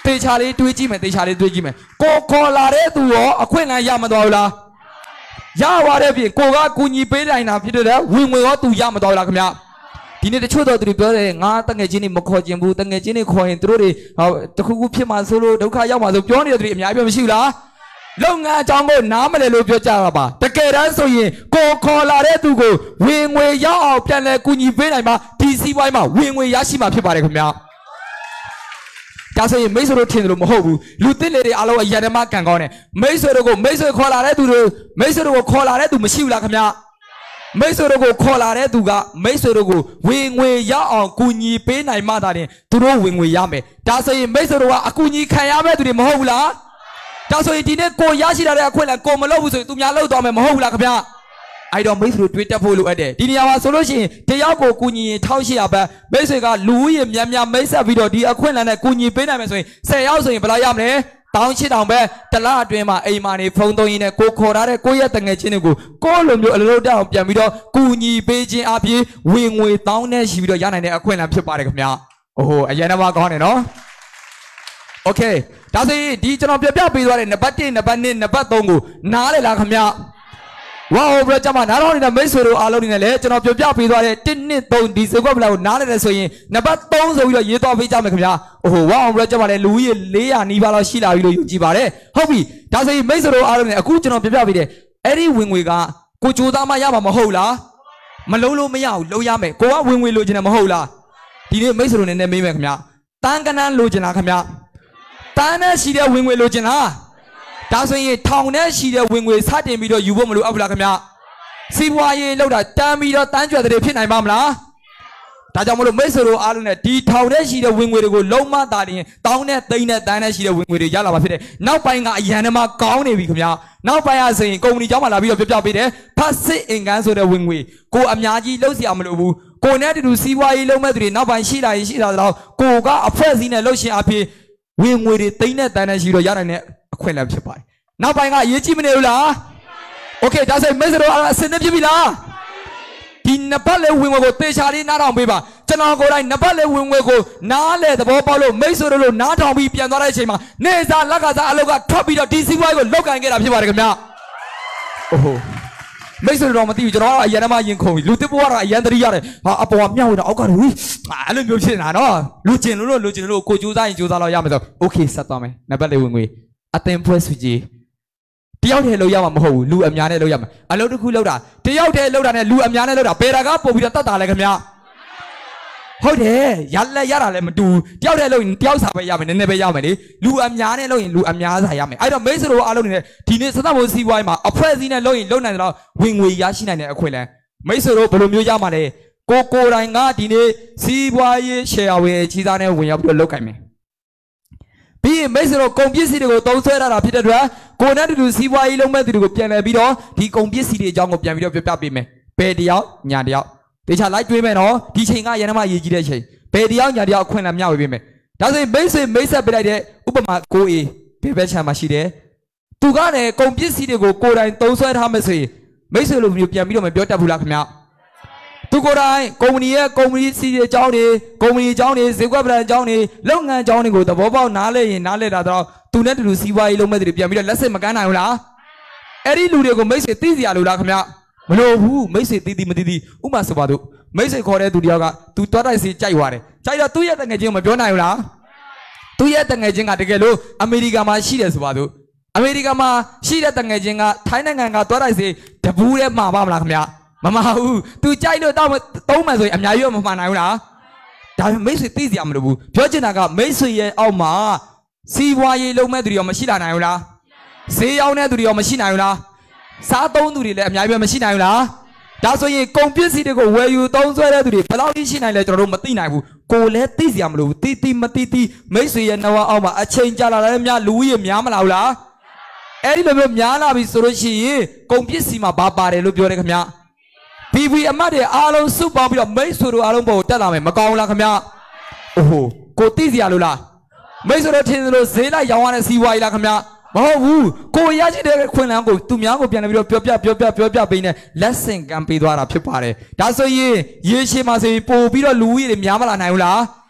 [SPEAKER 1] တေချာလေးတွေးကြည့်မယ်တေချာလေးတွေးကြည့်မယ်ကိုခေါ်လာတဲ့သူရောအခွင့်အလမ်းရမသွားဘူးလားရသွားတဲ့ပြင်ကိုကကူညီပေးနိုင်တာဖြစ်တဲ့ဝင်ငွေရောသူရမသွားဘူးလားခင်ဗျဒီနေ့တချို့တော့သူတို့ပြောတယ်ငါတငယ်ချင်းတွေမခေါ်ကျင်ဘူးတငယ်ချင်းတွေခေါ်ရင်သူတို့တွေတခုခုဖြစ်မှဆိုလို့ဒုက္ခရောက်မှဆိုပြောနေတဲ့သူတွေအများကြီးမရှိဘူးလားလုပ်ငန်းအကြောင်းကိုနားမလည်လို့ပြောကြတာပါတကယ်တမ်းဆိုရင်ကိုခေါ်လာတဲ့သူကိုဝင်ငွေရအောင်ပြန်လဲကူညီပေးနိုင်မှဒီစီးပွားရေးမှာဝင်ငွေရရှိမှာဖြစ်ပါတယ်ခင်ဗျာဒါဆိုရင်မိတ်ဆွေတို့ထင်တယ်လို့မဟုတ်ဘူးလူသစ်လေတွေအားလုံးအရန်ဓမ္မကန်ကောင်းတယ်မိတ်ဆွေတို့ကိုမိတ်ဆွေခေါ်လာတဲ့သူတွေမိတ်ဆွေတို့ကိုခေါ်လာတဲ့သူမရှိဘူးလားခင်ဗျာမိတ်ဆွေတို့ကိုခေါ်လာတဲ့သူကမိတ်ဆွေတို့ကိုဝင်ငွေရအောင်ကူညီပေးနိုင်မှသာတင်သူတို့ဝင်ငွေရမယ်ဒါဆိုရင်မိတ်ဆွေတို့ကအကူညီခံရမယ့်သူတွေမဟုတ်ဘူးလားဒါဆိုရင်ဒီနေ့ကိုရရှိလာတဲ့အခွင့်အလမ်းကိုမလုပ်ဘူးဆိုရင်သူများလုပ်သွားမယ်မဟုတ်ဘူးလားခင်ဗျာအဲ့တော့မိတ်ဆွေတို့တွေးတက်ဖို့လိုအပ်တယ်ဒီနေရာမှာဆိုလို့ရှိရင်တယောက်ကိုကူညီရင်တစ်ရှစ်ရာပဲမိတ်ဆွေကလူဦးရေများများမိတ်ဆက်ပြီးတော့ဒီအခွင့်အလမ်းနဲ့ကူညီပေးနိုင်မယ်ဆိုရင်ဆယ်ယောက်ဆိုရင်ဘယ်လောက်ရမလဲတောင်းချစ်တောင်ပဲတလားအတွင်းမှာအိမ်မာနေဖုံသုံးရင်းနဲ့ကိုခေါ်ထားတဲ့ကိုရဲ့တငယ်ချင်းတွေကိုကိုလိုမျိုးအလုပ်တောင်ပြန်ပြီးတော့ကူညီပေးခြင်းအပြင်ဝင်ငွေတောင်းနဲ့ရှိပြီးတော့ရနိုင်တဲ့အခွင့်အလမ်းဖြစ်ပါတယ်ခင်ဗျာအိုးအရင်ကကောင်းတယ်နော်โอเคဒါဆိုရင်ဒီကျွန်တော်ပြပြပေးသွားတဲ့နံပါတ်တစ်နံပါတ်နှစ်နံပါတ်သုံးကိုနားလေလားခင်ဗျာဝါဟိုဘရကျမနားတော်နေတဲ့မိတ်ဆွေတို့အားလုံးနေလည်းကျွန်တော်ပြပြပေးသွားတဲ့တစ်နှစ်သုံးဒီစကွက်ပလာကိုနားလေတယ်ဆိုရင်နံပါတ်သုံးဆိုပြီးတော့ရေးသွားပေးကြမယ်ခင်ဗျာအိုးဝါဟိုဘရကျမလည်းလူကြီးလေးရာနီးပါးလောက်ရှိလာပြီလို့ယူကြည်ပါတယ်ဟုတ်ပြီဒါဆိုရင်မိတ်ဆွေတို့အားလုံးနေအခုကျွန်တော်ပြပြပေးတဲ့အဲ့ဒီဝင်ငွေကကိုကြိုးသားမှရမှာမဟုတ်လားမလုံးလို့မရဘူးလုံးရမယ်ကိုကဝင်ငွေလိုချင်တယ်မဟုတ်လားဒီနေ့မိတ်ဆွေတို့နေနေမေးမယ်ခင်ဗျာတန်းကနန်းလိုချင်တာခင်ဗျာတန်းနဲ့ရှိတဲ့ဝင်ငွေလိုချင်လားဒါဆိုရင်ထောင်နဲ့ရှိတဲ့ဝင်ငွေစတင်ပြီးတော့ယူဖို့မလိုအပ်ဘူးလားခင်ဗျစီးပွားရေးလောက်တာတန်းပြီးတော့တန်းကြွတဲ့ဖြစ်နိုင်ပါမလားဒါကြောင့်မလို့မိတ်ဆွေတို့အားလုံးနဲ့ဒီထောင်နဲ့ရှိတဲ့ဝင်ငွေတွေကိုလုံးမသာရင်တောင်းနဲ့သိန်းနဲ့တန်းနဲ့ရှိတဲ့ဝင်ငွေတွေရလာမှာဖြစ်တယ်နောက်ပိုင်းကအရန်ထဲမှာကောင်းနေပြီခင်ဗျနောက်ပိုင်းအဆိုရင်ကုမ္ပဏီเจ้าမှာလာပြီးတော့ပြပြပေးတယ်ဖတ်စစ်အင်ကန်ဆိုတဲ့ဝင်ငွေကိုအများကြီးလှုပ်เสียမလို့ဘူးကိုနဲ့တူတူစီးပွားရေးလုံးမဲ့သူတွေနောက်ပိုင်းရှိလာရင်ရှိလာတော့ကိုကအဖွဲ့စည်းနဲ့လှုပ်ရှင်အဖြစ်ဝင်ငွေတွေသိန်းနဲ့တန်းနဲ့ရှိတော့ရနိုင်တဲ့အခွင့်အလမ်းဖြစ်ပါတယ်နောက်ပိုင်းကအရေးကြီးမနေဘူးလားโอเคဒါဆိုမိတ်ဆွေတို့အဆင်သင့်ဖြစ်ပြီလားဒီနံပါတ်လေးဝင်ငွေကိုသေချာလေးနားထောင်ပေးပါကျွန်တော်ကိုယ်တိုင်နံပါတ်လေးဝင်ငွေကိုနားလေသဘောပေါက်လို့မိတ်ဆွေတို့လို့နားထောင်ပြီးပြန်သွားတဲ့အချိန်မှာနေစာလက်ကစားအလုပ်ကထွက်ပြီးတော့ဒီစီးပွားရေးကိုလောက်ကန်ခဲ့တာဖြစ်ပါတယ်ခင်ဗျာအိုးမိတ်ဆွေတို့မသိဘူးကျွန်တော်ကအရန်မှရင်ခုန်ပြီလူတစ်ပွားကအရန်တရိရတယ်ဟာအပေါ်ကမြောက်ဝင်တော့အောက်ကဟိအဲ့လိုမျိုးဖြစ်နေတာနော်လူကျင်လို့လူကျင်လို့ကိုကြိုးစားရင်ကြိုးစားလို့ရမယ်ဆိုโอเคဆက်သွားမယ်နံပါတ်လေးဝင်ငွေအသင်ဖွဲ့စုကြည်တယောက်တည်းလောက်ရမှာမဟုတ်ဘူးလူအများနဲ့လောက်ရမှာအလုပ်တစ်ခုလောက်တာတယောက်တည်းလောက်တာနဲ့လူအများနဲ့လောက်တာဘယ်တာကပို့ပြီးတော့တတ်တာလဲခင်ဗျာဟုတ်တယ်ရလက်ရတာလည်းမတူတယောက်တည်းလောက်ရင်တယောက်စာပဲရမယ်နည်းနည်းပဲရမယ်လေလူအများနဲ့လောက်ရင်လူအများစာရမယ်အဲ့တော့မိတ်ဆွေတို့အားလုံးနေဒီနေ့စသဖို့စီးပွားရေးမှာအဖွဲ့အစည်းနဲ့လောက်ရင်လုံနိုင်တယ်တော့ဝင်ငွေရရှိနိုင်တဲ့အခွင့်အလမ်းမိတ်ဆွေတို့ဘယ်လိုမျိုးရမှာလဲကိုကိုယ်တိုင်ကဒီနေ့စီးပွားရေး share ဝင်ချီးစားနဲ့ဝင်ရောက်ပြီးတော့လုပ်ကြမယ်ပြီးရင်မိတ်ဆွေတို့ကုန်ပစ္စည်းတွေကိုသုံးဆွဲရတာဖြစ်တဲ့အတွက်ကိုယ်နဲ့တူတူစီးပွားရေးလုပ်မဲ့သူတွေကိုပြန်လည်ပြီးတော့ဒီကုန်ပစ္စည်းတွေအကြောင်းကိုပြန်ပြီးတော့ပြပြပေးမယ်ဘယ်တယောက်ညာတယောက်တေချာလိုက်တွေးမယ်နော်ဒီချိန်ကရန်မရေးကြီးတဲ့ချိန်ဘယ်တယောက်ညာတယောက်အခွင့်အလမ်းမျှဝေပေးမယ်ဒါဆိုရင်မိတ်ဆွေမိတ်ဆက်ပေးလိုက်တဲ့ဥပမာကိုအေဘယ်ဘက်ချမ်းမှာရှိတယ်သူကလည်းကုန်ပစ္စည်းတွေကိုကိုယ်တိုင်သုံးဆွဲထားမယ်ဆိုရင်မိတ်ဆွေလိုမျိုးပြန်ပြီးတော့မပြောတတ်ဘူးလားခင်ဗျသူကိုယ်တိုင်ကုမ္ပဏီရဲ့ကုမ္ပဏီစီးတဲ့အကြောင်းတွေကုမ္ပဏီအကြောင်းတွေဈေးကွက်ပလန်အကြောင်းတွေလုပ်ငန်းအကြောင်းတွေကိုသဘောပေါက်နားလဲရင်နားလဲတာတော့သူနဲ့တူတူစီးပွားရေးလုပ်မဲ့တွေပြန်ပြီးတော့လက်စစ်မကမ်းနိုင်ဘူးလားအဲ့ဒီလူတွေကိုမိတ်ဆွေသိစရာလိုလားခင်ဗျမလိုဘူးမိတ်ဆွေသိသိမသိသိဥမာဆိုပါတော့မိတ်ဆွေခေါ်တဲ့သူတယောက်ကသူတွားတိုက်စီကြိုက်သွားတယ်ကြိုက်တော့သူ့ရဲ့တငယ်ချင်းကိုမပြောနိုင်ဘူးလားသူ့ရဲ့တငယ်ချင်းကတကယ်လို့အမေရိကန်မှာရှိတယ်ဆိုပါတော့အမေရိကန်မှာရှိတဲ့တငယ်ချင်းကထိုင်းနိုင်ငံကတွားတိုက်စီတဘူးထဲမှာပါမလားခင်ဗျမမဟုတ်သူကြိုက်လို့တော့သုံးမှဆိုရင်အများကြီးတော့မမှန်နိုင်ဘူးလားဒါပေမဲ့မိတ်ဆွေသိစရာမလိုဘူးပြောချင်တာကမိတ်ဆွေရဲ့အောက်မှာစီးပွားရေးလုပ်မဲ့သူတွေရောမရှိလာနိုင်ဘူးလားဈေးရောက်တဲ့သူတွေရောမရှိနိုင်ဘူးလားစားသုံးသူတွေလည်းအများကြီးပဲမရှိနိုင်ဘူးလားဒါဆိုရင်ကုန်ပစ္စည်းတွေကိုဝယ်ယူသုံးစွဲတဲ့သူတွေဘယ်လောက်ကြီးရှိနိုင်လဲကျွန်တော်တို့မသိနိုင်ဘူးကိုလည်းသိစရာမလိုဘူးတီတီမတီတီမိတ်ဆွေရဲ့နှဝအောက်မှာအချိန်ကြာလာတဲ့များလူကြီးရများမလားဘူးလားအဲ့ဒီလိုမျိုးများလာပြီဆိုလို့ရှိရင်ကုန်ပစ္စည်းမှာဘာပါတယ်လို့ပြောတယ်ခင်ဗျဘီဘီအမတ်တွေအားလုံးစုပေါင်းပြီးတော့မိတ်ဆွေတို့အားလုံးပေါ်တက်လာမယ်မကောင်းလားခင်ဗျအိုးဟိုကိုသိစရာလို့လားမိတ်ဆွေတို့ထင်သလိုဈေးလိုက်ရောင်းရတဲ့စီးပွားရေးလားခင်ဗျမဟုတ်ဘူးကိုရရှိတဲ့ခွင့်လန်းကိုသူများကိုပြန်ပြီးတော့ပြောပြပြောပြပြောပြပေးနေလက်ဆင့်ကမ်းပေးသွားတာဖြစ်ပါတယ်ဒါဆိုရင်ရေရှည်မှာဆိုရင်ပို့ပြီးတော့လူကြီးတွေများမလာနိုင်ဘူးလား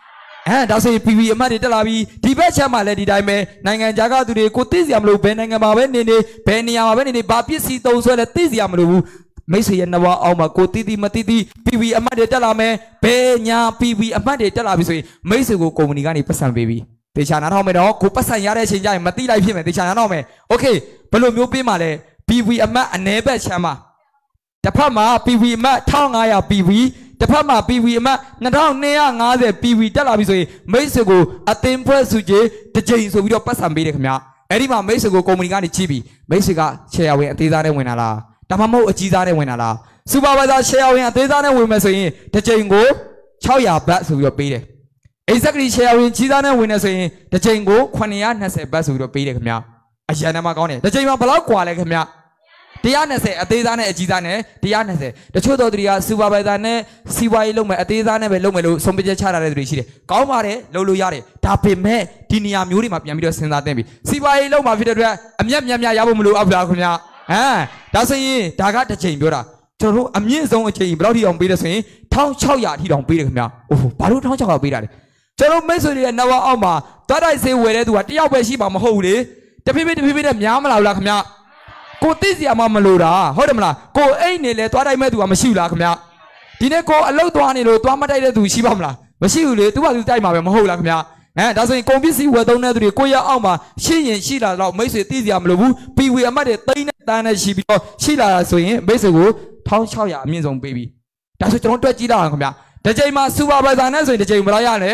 [SPEAKER 1] အဲဒါဆိုရင် P V အမှတ်တွေတက်လာပြီဒီဘက်ချက်မှလည်းဒီတိုင်းပဲနိုင်ငံခြားကသူတွေကိုသိစရာမလိုဘယ်နိုင်ငံမှာပဲနေနေဘယ်နေရာမှာပဲနေနေဘာပစ္စည်းသုံးဆွဲလဲသိစရာမလိုဘူးမိတ်ဆွေရဲ့နှဘအောက်မှာကိုတီးတီးမတီးတီး P V အမှတ်တွေတက်လာမယ်ဘယ်ညာ P V အမှတ်တွေတက်လာပြီဆိုရင်မိတ်ဆွေကိုကုမ္ပဏီကနေပတ်စံပေးပြီတေချာနားထောင်မယ်တော့ကိုပတ်စံရတဲ့အချိန်ကျရင်မတိလိုက်ဖြစ်မယ်တေချာနားထောင်မယ်โอเคဘယ်လိုမျိုးပေးမှလဲ P V အမှတ်အ ਨੇ ဘက်ချမ်းမှာတစ်ဖက်မှာ P V အမှတ်one thousand five hundred ပီ ဗီ တစ်ဖက်မှာ P V အမှတ်two thousand two hundred fifty ပီ ဗီ တက်လာပြီဆိုရင်မိတ်ဆွေကိုအသင်းဖွဲ့စုကြီးတစ်ကြိမ်ဆိုပြီးတော့ပတ်စံပေးတယ်ခင်ဗျအဲ့ဒီမှာမိတ်ဆွေကိုကုမ္ပဏီကနေကြီးပြီးမိတ်ဆွေက share ဝင်အသေးစားနဲ့ဝင်လာလားဒါမှမဟုတ်အကြီးစားနဲ့ဝင်လာလား supervisor share ဝင်အသေးစားနဲ့ဝင်မယ်ဆိုရင်တစ်ကြိမ်ကိုsix hundredဘတ်ဆိုပြီးတော့ပေးတယ် exactly share ဝင်ကြီးစားနဲ့ဝင်နေဆိုရင်တစ်ကြိမ်ကိုseven hundred twentyဘတ်ဆိုပြီးတော့ပေးတယ်ခင်ဗျအရန်နဲ့မှကောင်းတယ်တစ်ကြိမ်မှာဘယ်လောက်กว่าလဲခင်ဗျone hundred twentyအသေးစားနဲ့အကြီးစားနဲ့one hundred twentyတချို့တော်သူတွေက supervisor နဲ့စီဝါရေးလုပ်မယ်အသေးစားနဲ့ပဲလုပ်မယ်လို့ဆုံးဖြတ်ချက်ချထားတဲ့သူတွေရှိတယ်ကောင်းပါတယ်လုပ်လို့ရတယ်ဒါပေမဲ့ဒီနေရာမျိုးတွေမှာပြန်ပြီးတော့စဉ်းစားသင့်ပြီစီဝါရေးလုပ်မှာဖြစ်တဲ့အတွက်အမျက်မြတ်မြတ်ရဖို့မလိုအပ်ဘူးလားခင်ဗျဟမ်ဒါဆိုရင်ဒါကတစ်ချိန်ပြောတာကျွန်တော်တို့အမြင့်ဆုံးအချိန်ဘယ်လောက်ထိအောင်ပေးလဲဆိုရင်one thousand six hundredအထိတောင်ပေးတယ်ခင်ဗျအိုးဘာလို့one thousand six hundredပေးတာလဲကျွန်တော်မိတ်ဆွေတွေရဲ့နှဝအောက်မှာတွားတိုက်ဆေးဝယ်တဲ့သူကတယောက်ပဲရှိမှာမဟုတ်ဘူးလေတဖြည်းဖြည်းတဖြည်းဖြည်းနဲ့များမလာဘူးလားခင်ဗျကိုသိစရာမှမလိုတာဟုတ်တယ်မလားကိုအိတ်နေလဲတွားတိုက်မဲ့သူကမရှိဘူးလားခင်ဗျဒီနေ့ကိုအလုတ်သွားနေလို့တွားမတိုက်တဲ့သူရှိပါမလားမရှိဘူးလေသူကသူတိုက်မှာပဲမဟုတ်လားခင်ဗျဟမ်ဒါဆိုရင်ကုန်ပစ္စည်းဝယ်သုံးတဲ့သူတွေကိုရဲ့အောက်မှာရှင်းရင်ရှိလာတော့မိတ်ဆွေသိစရာမလိုဘူးပီဝေအမတ်တွေသိန်းနဲ့တန်းနဲ့ရှိပြီးတော့ရှိလာတာဆိုရင်မိတ်ဆွေကိုone thousand six hundredအမြင့်ဆုံးပေးပြီဒါဆိုကျွန်တော်တွက်ကြည့်လိုက်အောင်ခင်ဗျတစ်ချိန်မှာစူပါဗိုင်ဇာနဲ့ဆိုရင်တစ်ချိန်ဘယ်လောက်ရလဲ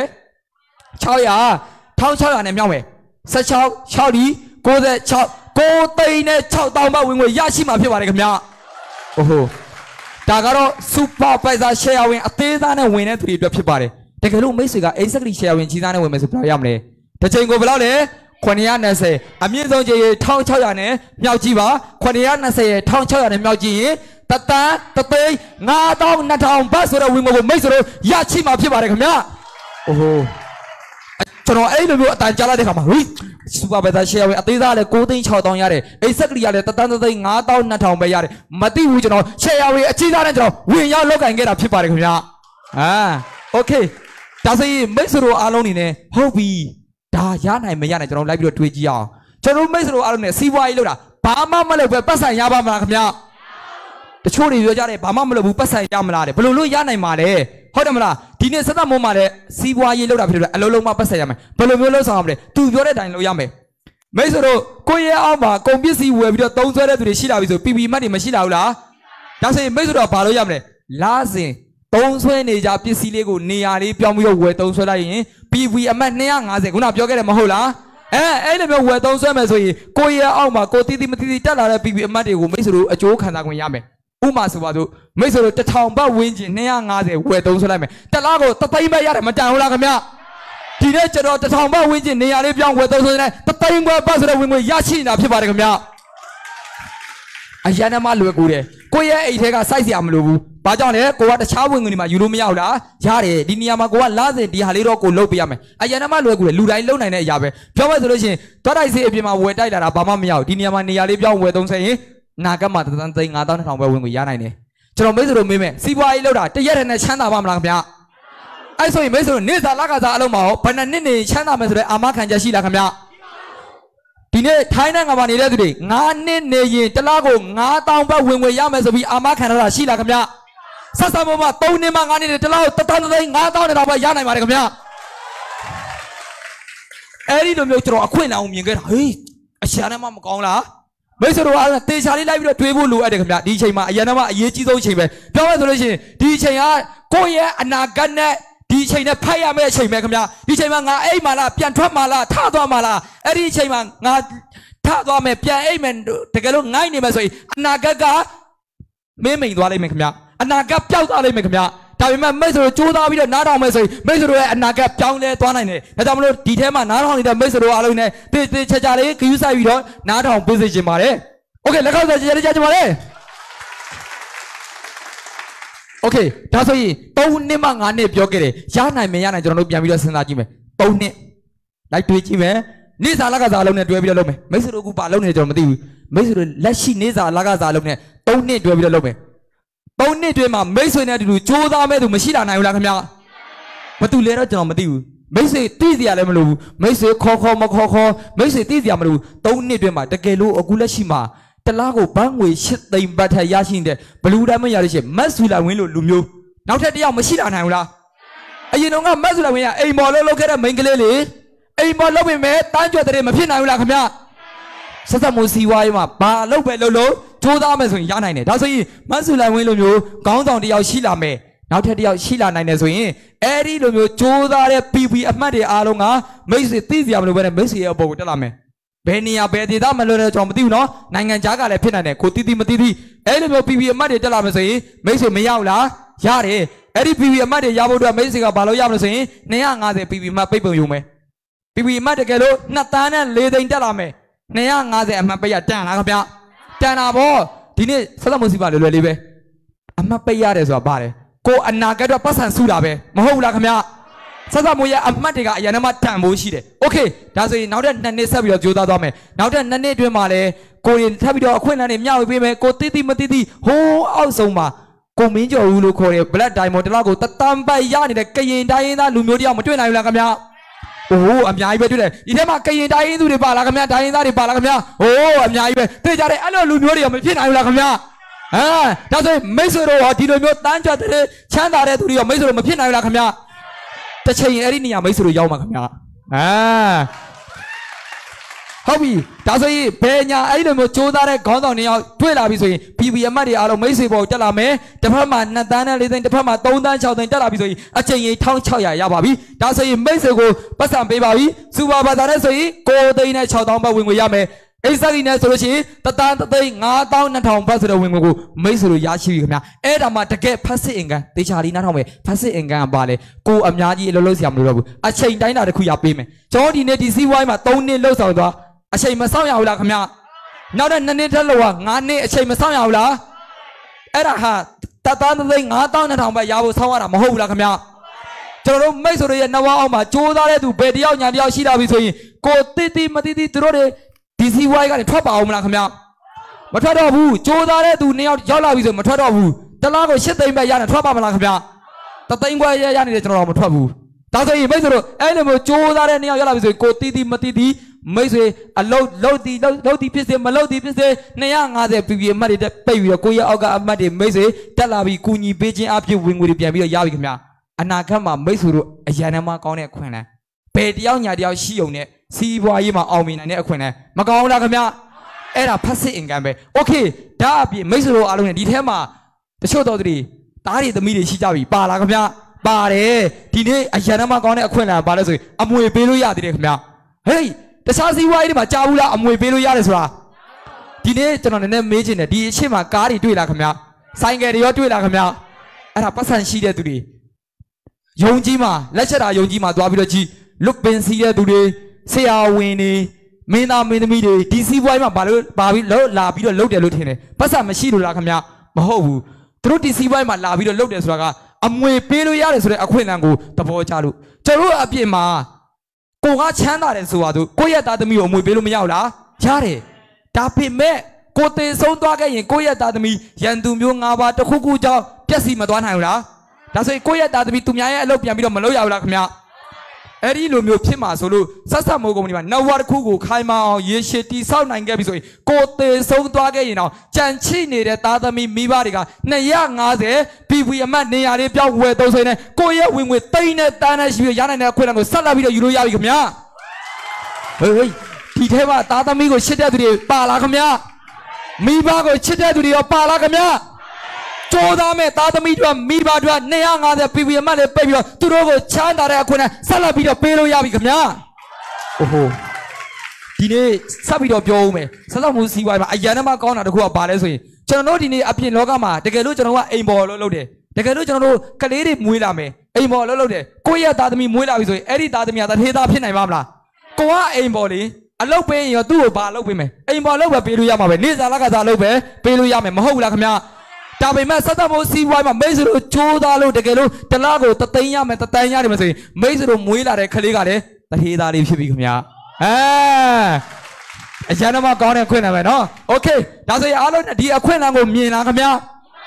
[SPEAKER 1] six hundred one thousand six hundredနဲ့မြောက်မယ်sixteen 6ဒီninety-sixကိုသိန်းနဲ့six thousandဘတ်ဝင်ငွေရရှိမှာဖြစ်ပါတယ်ခင်ဗျအိုးဟိုဒါကတော့ supervisor share ဝင်အသေးသားနဲ့ဝင်တဲ့သူတွေအတွက်ဖြစ်ပါတယ်တကယ်လို့မိတ်ဆွေက exactly share ဝင်ကြီးသားနဲ့ဝင်မယ်ဆိုဘယ်လောက်ရမလဲတစ်ချိန်ကိုဘယ်လောက်လဲseven hundred twentyအမြင့်ဆုံးချိန်one thousand six hundredနဲ့မြောက်ကြည့်ပါseven hundred twentyရဲ့one thousand six hundredနဲ့မြောက်ကြည့်ရင်တသန်းတသိန်းfive thousand two thousandဘတ်ဆိုတော့ဝင်ငွေကိုမိတ်ဆွေတို့ရရှိမှာဖြစ်ပါတယ်ခင်ဗျအိုးဟိုကျွန်တော်အဲ့လိုမျိုးအတန်ကြားလိုက်တဲ့ခါမှာဟိsupervisor share ဝင်အသေးစားလဲnineသိန်းsix thousandရတယ် exactly ရလဲတသန်းတသိန်းfive thousand two thousandပဲရတယ်မသိဘူးကျွန်တော် share ဝင်အကြီးစားနဲ့ကျွန်တော်ဝင်ရောက်လောက်ကင်ခဲ့တာဖြစ်ပါတယ်ခင်ဗျာအာ okay ဒါဆိုရင်မိတ်ဆွေတို့အားလုံးနေနဲ့ဟုတ်ပြီဒါရနိုင်မရနိုင်ကျွန်တော်လိုက်ပြီးတော့တွေးကြည့်အောင်ကျွန်တော်မိတ်ဆွေတို့အားလုံးနဲ့စီးပွားရေးလုပ်တာဘာမှမလုပ်ပဲပတ်စံရပါမလားခင်ဗျာတချို့တွေပြောကြတယ်ဘာမှမလုပ်ဘူးပတ်စံရမလားတဲ့ဘယ်လိုလို့ရနိုင်မှာလဲဟုတ်တယ်မလားဒီနေ့စသက်မိုးမှာလည်းစီးပွားရေးလုပ်တာဖြစ်လို့အလုံးလုံးမပတ်ဆက်ရမယ်ဘယ်လိုမျိုးလုပ်ဆောင်ရမလဲသူပြောတဲ့အတိုင်းလုပ်ရမယ်မိတ်ဆွေတို့ကိုယ့်ရဲ့အောက်မှာကုန်ပစ္စည်းဝယ်ပြီးတော့သုံးဆွဲတဲ့သူတွေရှိလာပြီဆို P V မှတ်တွေမရှိလာဘူးလားဒါဆိုရင်မိတ်ဆွေတို့ဘာလုပ်ရမလဲလာစဉ်သုံးဆွဲနေကြပစ္စည်းလေးကိုနေရာလေးပြောင်းပြီးတော့ဝယ်သုံးဆွဲလိုက်ရင် P V အမှတ်two hundred fiftyခုနပြောခဲ့တယ်မဟုတ်လားအဲအဲ့လိုမျိုးဝယ်သုံးဆွဲမယ်ဆိုရင်ကိုယ့်ရဲ့အောက်မှာကိုတီးတီးမတီးတီးတက်လာတဲ့ P V အမှတ်တွေကိုမိတ်ဆွေတို့အကျိုးခံစားခွင့်ရမယ်ဥမာဆိုပါစို့မိတ်ဆွေတို့one thousandဘတ်ဝင်းကျင်two hundred fiftyဝယ်သုံးဆွဲလိုက်မယ်တစ်လားကိုတသိန်းပဲရတယ်မတန်ဘူးလားခင်ဗျဒီနေ့ကျွန်တော်one thousandဘတ်ဝင်းကျင်နေရာလေးပြောင်းဝယ်သုံးဆွဲလိုက်တသိန်းပဲပတ်ဆိုတဲ့ဝင်ငွေရရှိနေတာဖြစ်ပါတယ်ခင်ဗျအရန်နမလွယ်ကူတယ်ကိုရဲ့အိတ်ထဲကစိုက်เสียမလို့ဘူးဘာကြောင့်လဲကိုကတခြားဝင်ငွေတွေမှာယူလို့မရဘူးလားရတယ်ဒီနေရာမှာကိုကလာစဉ်ဒီဟာလေးတော့ကိုလုပ်ပေးရမယ်အရန်နမလွယ်ကူတယ်လူတိုင်းလုံနိုင်တဲ့အရာပဲပြောမယ်ဆိုလို့ရှိရင်တွားတိုက်စေးအပြင်မှာဝယ်တိုက်လာတာဘာမှမရဘူးဒီနေရာမှာနေရာလေးပြောင်းဝယ်သုံးဆွဲရင်နာကမှာတသန်းသိန်းfive thousand two thousandပဲဝင်ငွေရနိုင်တယ်ကျွန်တော်မိတ်ဆွေတို့မေးမယ်စီးပွားရေးလုပ်တာတရက်တည်းနဲ့ချမ်းသာပါမလားခင်ဗျအဲ့ဆိုရင်မိတ်ဆွေတို့နေစားလကစားအလုံးမအောင်ဘယ်နှစ်နှစ်နေချမ်းသာမယ်ဆိုတဲ့အာမခံချက်ရှိလားခင်ဗျဒီနေ့ထိုင်းနိုင်ငံမှာနေတဲ့သူတွေnineနှစ်နေရင်တစ်လားကိုfive thousandဘတ်ဝင်ငွေရမယ်ဆိုပြီးအာမခံထားတာရှိလားခင်ဗျဆက်ဆံပေါ်မှာthreeနှစ်မှfiveနှစ်တစ်လားကိုတစ်သန်းသိန်းfive thousandတောင်ပဲရနိုင်ပါတယ်ခင်ဗျအဲ့ဒီလိုမျိုးကျွန်တော်အခွင့်အလမ်းမြင်ခဲ့တာဟေးအရှာနဲ့မှမကောင်းလားမိတ်ဆွေတို့အားလုံးတေချာလေးလိုက်ပြီးတော့တွေးဖို့လိုအပ်တယ်ခင်ဗျဒီအချိန်မှာအရင်တော့အရေးကြီးဆုံးအချိန်ပဲပြောရဆိုလို့ရှိရင်ဒီအချိန်ကကိုယ့်ရဲ့အနာဂတ်နဲ့ဒီအချိန်နဲ့ဖိုက်ရမယ့်အချိန်ပဲခင်ဗျဒီအချိန်မှာငါအိမ်မှာလားပြန်ထွက်မှာလားထသွားမှာလားအဲ့ဒီအချိန်မှာငါထသွားမယ်ပြန်အိမ်မယ်တကယ်လို့ငိုင်းနေမယ်ဆိုရင်အနာဂတ်ကမင်းမိန်သွားလိမ့်မယ်ခင်ဗျအနာဂတ်ပျောက်သွားလိမ့်မယ်ခင်ဗျဒါပေမဲ့မိတ်ဆွေတို့ကြိုးစားပြီးတော့နားထောင်မယ်ဆိုရင်မိတ်ဆွေတို့ရဲ့အနာဂတ်ပြောင်းလဲသွားနိုင်တယ်ဒါကြောင့်မလို့ဒီထဲမှာနားထောင်နေတဲ့မိတ်ဆွေတို့အားလုံးနဲ့တေးတေးချာချာလေးခရူးဆိုင်ပြီးတော့နားထောင်ပေးစေချင်ပါတယ်โอเคလက်ခောက်စားချာချာလေးကြားချင်ပါတယ်โอเคဒါဆိုရင်threeနှစ်မှfiveနှစ်ပြောခဲ့တယ်ရနိုင်မရနိုင်ကျွန်တော်တို့ပြန်ပြီးတော့စဉ်းစားကြည့်မယ်threeနှစ်လိုက်တွေးကြည့်မယ်နေစာလကစားလုံးနဲ့တွဲပြီးတော့လုပ်မယ်မိတ်ဆွေတို့ကဘာလုပ်နေလဲကျွန်တော်မသိဘူးမိတ်ဆွေတို့လက်ရှိနေစာလကစားလုံးနဲ့threeနှစ်တွဲပြီးတော့လုပ်မယ်threeနှစ်တွဲမှာမိတ်ဆွေနဲ့အတူတူကြိုးစားမဲ့သူမရှိလာနိုင်ဘူးလားခင်ဗျာဘာတူလဲတော့ကျွန်တော်မသိဘူးမိတ်ဆွေတိစရာလည်းမလိုဘူးမိတ်ဆွေခေါ်ခေါ်မခေါ်ခေါ်မိတ်ဆွေတိစရာမလိုဘူးသုံးနှစ်တွင်မှာတကယ်လို့အခုလက်ရှိမှာတလားကိုဘန်းငွေရှစ်သိန်းဘတ်ထက်ရရှိနေတဲ့ဘလူးတိုင်းမရလို့ရှိရင်မတ်ဆူလာဝင်းလို့လူမျိုးနောက်ထပ်တယောက်မရှိလာနိုင်ဘူးလားအရင်တော့ကမတ်ဆူလာဝင်းကအိမ်မော်လို့လုပ်ခဲ့တဲ့မိန်းကလေးလေအိမ်မော်လုပ်ပေမဲ့တန်းကြွတဲ့မဖြစ်နိုင်ဘူးလားခင်ဗျဆက်ဆက်မိုးစီဝါးရေးမှာဘာလုပ်ပဲလုပ်လို့ကြိုးစားမယ်ဆိုရင်ရနိုင်တယ်ဒါဆိုရင်မတ်ဆူလာဝင်းလိုမျိုးခေါင်းဆောင်တယောက်ရှိလာမယ်နောက်ထပ်တယောက်ရှိလာနိုင်တယ်ဆိုရင်အဲ့ဒီလိုမျိုးကြိုးစားတဲ့ ပီ ပီ အမှတ်တွေအားလုံးကမိတ်ဆွေသိစရာမလိုပဲနဲ့မိတ်ဆွေရဲ့အပေါ်ကိုတက်လာမယ်ဘယ်နေရာဘယ်ဒေသမလို့လဲကျွန်တော်မသိဘူးနော်နိုင်ငံခြားကလည်းဖြစ်နိုင်တယ်ကိုတီးတီးမတီးတီးအဲ့လိုမျိုး ပီ ပီ အမှတ်တွေတက်လာမယ်ဆိုရင်မိတ်ဆွေမရောက်လားရတယ်အဲ့ဒီ ပီ ပီ အမှတ်တွေရဖို့အတွက်မိတ်ဆွေကဘာလို့ရမလို့ဆိုရင်နှစ်ရာငါးဆယ် ပီ ပီ အမှတ်ပိတ်ပုံယူမယ် ပီ ပီ အမှတ်တကယ်လို့နှစ်တန်းနဲ့လေးသိန်းတက်လာမယ်နှစ်ရာငါးဆယ်အမှတ်ပိတ်ရတန်လားခင်ဗျတန်တာဗောဒီနေ့ဆက်လက်မှုစီပါလွယ်လွယ်လေးပဲအမှတ်ပိတ်ရတယ်ဆိုတာပါတယ်ကိုအနာကအတွက်ပတ်စံစုတာပဲမဟုတ်ဘူးလားခင်ဗျဆက်ဆက်မိုးရဲ့အမှတ်တွေကအရင်ကမှတန်ဖို့ရှိတယ်โอเคဒါဆိုရင်နောက်တဲ့နှစ်နှစ်ဆက်ပြီးတော့ကြိုးစားသွားမယ်နောက်တဲ့နှစ်နှစ်အတွင်းမှာလည်းကိုရင်ထပ်ပြီးတော့အခွင့်အလမ်းတွေမျှဝေပေးမယ်ကိုတိတိမတိတိဟိုးအောက်ဆုံးမှာကိုမင်းကျော်ဦးလို့ခေါ်တဲ့ Black Diamond တလားကိုတတန်ပတ်ရနေတဲ့ကရင်တိုင်းရင်းသားလူမျိုးတယောက်မတွေ့နိုင်ဘူးလားခင်ဗျအိုးအများကြီးပဲတွေ့တယ်ဒီထဲမှာကရင်တိုင်းရင်းသူတွေပါလားခင်ဗျတိုင်းရင်းသားတွေပါလားခင်ဗျအိုးအများကြီးပဲတွေ့ကြတယ်အဲ့လိုလူမျိုးတွေမဖြစ်နိုင်ဘူးလားခင်ဗျဟာဒါဆိုရင်မိတ်ဆွေတို့ဟောဒီလိုမျိုးတန်းကြွတဲ့ချမ်းသာတဲ့သူတွေရောမိတ်ဆွေတို့မဖြစ်နိုင်ဘူးလားခင်ဗျတစ်ချိန်အဲ့ဒီနေရာမိတ်ဆွေတို့ရောက်မှာခင်ဗျာအာဟုတ်ပြီဒါဆိုရင်ဘယ်ညာအဲ့ဒီလိုမျိုးစူးစမ်းတဲ့ခေါင်းဆောင်တွေရောက်တွေ့လာပြီဆိုရင် ပီ ပီ အမှတ်တွေအားလုံးမိတ်ဆွေပေါ်တက်လာမယ်တစ်ဖက်မှာနှစ်တန်းနဲ့လေးသိန်းတစ်ဖက်မှာသုံးတန်းခြောက်တန်းတက်လာပြီဆိုရင်အချိန်ကြီးတစ်ထောင်ခြောက်ရာရပါပြီဒါဆိုရင်မိတ်ဆွေကိုပတ်စံပေးပါပြီစူပါဘာသာနဲ့ဆိုရင်ကိုးသိန်းနဲ့ခြောက်သောင်းပဲဝင်ငွေရမယ်အိစက်ကြီးနဲ့ဆိုလို့ရှိရင်တတန်းတသိန်းငါးသောင်းနှစ်ထောင်ဘတ်ဆိုတဲ့ဝင်ငွေကိုမိတ်ဆွေတို့ရရှိပြီခင်ဗျာအဲ့ဒါမှတကယ်ဖတ်စစ်အင်ကန်တေချာလီနားထောင်မယ်ဖတ်စစ်အင်ကန်ကပါလေကိုအများကြီးအလုပ်လုပ်စရာမလိုတော့ဘူးအချိန်တိုင်းတာတစ်ခုရပေးမယ်ကျွန်တော်ဒီနေ့ဒီစီးပွားရေးမှာသုံးနှစ်လှုပ်ဆောင်သွားအချိန်မဆောင်ရဘူးလားခင်ဗျာနောက်တဲ့နှစ်နှစ်ထက်လောကငါးနှစ်အချိန်မဆောင်ရဘူးလားအဲ့ဒါဟာတတန်းတသိန်းငါးသောင်းနှစ်ထောင်ဘတ်ရဖို့ဆောင်ရတာမဟုတ်ဘူးလားခင်ဗျာကျွန်တော်တို့မိတ်ဆွေတို့ရဲ့နှဝအောင်မှာစူးစမ်းတဲ့သူဘယ်တယောက်ညာတယောက်ရှိလာပြီဆိုရင်ကိုတိတိမတိတိသူတို့တွေဒီစီဝိုင်းကနေထွက်ပါအောင်မလားခင်ဗျမထွက်တော့ဘူးစူးစမ်းတဲ့သူနှစ်ယောက်ရောက်လာပြီဆိုမထွက်တော့ဘူးတလားကိုရှစ်သိန်းပဲရနေထွက်ပါမလားခင်ဗျတသိန်းခွဲရရနေတယ်ကျွန်တော်တော့မထွက်ဘူးဒါဆိုရင်မိတ်ဆွေတို့အဲ့လိုမျိုးစူးစမ်းတဲ့နှစ်ယောက်ရောက်လာပြီဆိုရင်ကိုတိတိမတိတိမိတ်ဆွေအလုတ်လုတ်တီလုတ်လုတ်တီဖြစ်စေမလုတ်တီဖြစ်စေနှစ်ရာငါးဆယ် ပီ ပီ အမှတ်တွေတက်ပိတ်ပြီးတော့ကိုရအောက်ကအမှတ်တွေမိတ်ဆွေတက်လာပြီးကူညီပေးခြင်းအဖြစ်ဝင်ငွေတွေပြန်ပြီးတော့ရပြီခင်ဗျအနာဂတ်မှာမိတ်ဆွေတို့အရန်တမ်းကောင်းတဲ့အခွင့်အလမ်းဘယ်တယောက်ညာတယောက်ရှိုံနဲ့စီးပွားရေးမှာအောင်မြင်နိုင်တဲ့အခွင့်အလမ်းမကောင်းဘူးလားခင်ဗျအဲ့ဒါဖတ်စစ်အင်ကန်ပဲโอเคဒါအပြင်မိတ်ဆွေတို့အားလုံးနဲ့ဒီထဲမှာတချို့တော်တွေတားတွေသမီးတွေရှိကြပြီပါလားခင်ဗျပါတယ်ဒီနေ့အရန်တမ်းကောင်းတဲ့အခွင့်အလမ်းပါလဲဆိုရင်အမွေပေးလို့ရသေးတယ်ခင်ဗျဟေးတခြားစီးပွားရေးတွေမှာကြားဘူးလားအမွေပေးလို့ရတယ်ဆိုတာဒီနေ့ကျွန်တော်နည်းနည်းမေးချင်တယ်ဒီအချိန်မှာကားတွေတွေ့လားခင်ဗျဆိုင်ကယ်တွေရောတွေ့လားခင်ဗျအဲ့ဒါပတ်စံရှိတဲ့သူတွေယုံကြည်မှာလက်ချက်တာယုံကြည်မှာသွားပြီးတော့ကြည်လွတ်ပင်စီးတဲ့သူတွေဆရာဝန်တွေမင်းသားမင်းသမီးတွေဒီစီးပွားရေးမှာဘာလို့ဘာပြီးလို့လာပြီးတော့လုပ်တယ်လို့ထင်တယ်ပတ်စံမရှိလို့လားခင်ဗျမဟုတ်ဘူးသူတို့ဒီစီးပွားရေးမှာလာပြီးတော့လုပ်တယ်ဆိုတာကအမွေပေးလို့ရတယ်ဆိုတဲ့အခွင့်အလမ်းကိုသဘောကျလို့ကျွန်တော်အပြစ်မှာကိုကချမ်းသာတယ်ဆိုတာသူကိုယ့်ရဲ့သားသမီးကိုအမွေပေးလို့မရဘူးလားရတယ်ဒါပေမဲ့ကိုတေဆုံးသွားခဲ့ရင်ကိုယ့်ရဲ့သားသမီးရန်သူမျိုး၅ပါးတစ်ခုခုကြောင့်ပြက်စီမသွားနိုင်ဘူးလားဒါဆိုရင်ကိုယ့်ရဲ့သားသမီးသူများရဲ့အလုပ်ပြန်ပြီးတော့မလုပ်ရဘူးလားခင်ဗျအဲ့ဒီလိုမျိုးဖြစ်မှာဆိုလို့ဆက်ဆက်မိုးကုမ္ပဏီမှာနဝတစ်ခုကိုခိုင်မာအောင်ရေရှည်တီဆောက်နိုင်ခဲ့ပြီဆိုရင်ကိုတေဆုံးသွားခဲ့ရင်တော့ကြံချိနေတဲ့သားသမီးမိဘတွေကနှစ်ရာငါးဆယ် ပီ ပီ အမှတ်နေရာလေးပြောင်းဝယ်သုံးဆိုရင်ကိုရဲ့ဝင်ငွေတိန်းနဲ့တန်းနဲ့ရှိပြီးရနိုင်တဲ့အခွင့်အလမ်းကိုဆက်လက်ပြီးတော့ယူလို့ရပြီခင်ဗျဟေးဒီထဲမှာသားသမီးကိုချစ်တဲ့သူတွေပါလားခင်ဗျမိဘကိုချစ်တဲ့သူတွေရောပါလားခင်ဗျကြိုးစားမဲ့သားသမီးတို့မိဘတို့နှစ်ရာငါးဆယ် ပီ ပီ အမှတ်လေးပိတ်ပြီးတော့သူတို့ကိုချမ်းသာတဲ့အခွင့်အလမ်းဆက်လက်ပြီးတော့ပေးလို့ရပြီခင်ဗျအိုးဟိုဒီနေ့ဆက်ပြီးတော့ပြောဦးမယ်ဆက်လက်မှုစီးပွားရေးမှာအရန်တမ်းကောင်းတာတခုကပါလဲဆိုရင်ကျွန်တော်တို့ဒီနေ့အပြင်လောကမှာတကယ်လို့ကျွန်တော်ကအိမ်ပေါ်လို့လုပ်တယ်တကယ်လို့ကျွန်တော်တို့ကလေးတွေမွေးလာမယ်အိမ်ပေါ်လို့လုပ်တယ်ကိုယ့်ရဲ့သားသမီးမွေးလာပြီဆိုရင်အဲ့ဒီသားသမီးကတထေးသားဖြစ်နိုင်ပါမလားကိုကအိမ်ပေါ်လေအလုပ်ပေးရင်ရောသူ့ကိုဘာလုပ်ပေးမယ်အိမ်ပေါ်လုပ်ပဲပေးလို့ရမှာပဲနေစားလကစားလုပ်ပဲပေးလို့ရမယ်မဟုတ်ဘူးလားခင်ဗျဒါပေမဲ့ဆက်သက်ဖို့စီးပွားရေးမှာမိတ်ဆွေတို့ကြိုးစားလို့တကယ်လို့တလားကိုတသိန်းရမယ်တတန်းရတယ်မဆိုရင်မိတ်ဆွေတို့မွေးလာတဲ့ကလေးကလည်းတထေးသားလေးဖြစ်ပြီခင်ဗျအဲအကျဉ်းတော့ကောင်းတဲ့ခွင့်နာမယ်နော်โอเคဒါဆိုရင်အားလုံးဒီအခွင့်အလမ်းကိုမြင်လားခင်ဗျ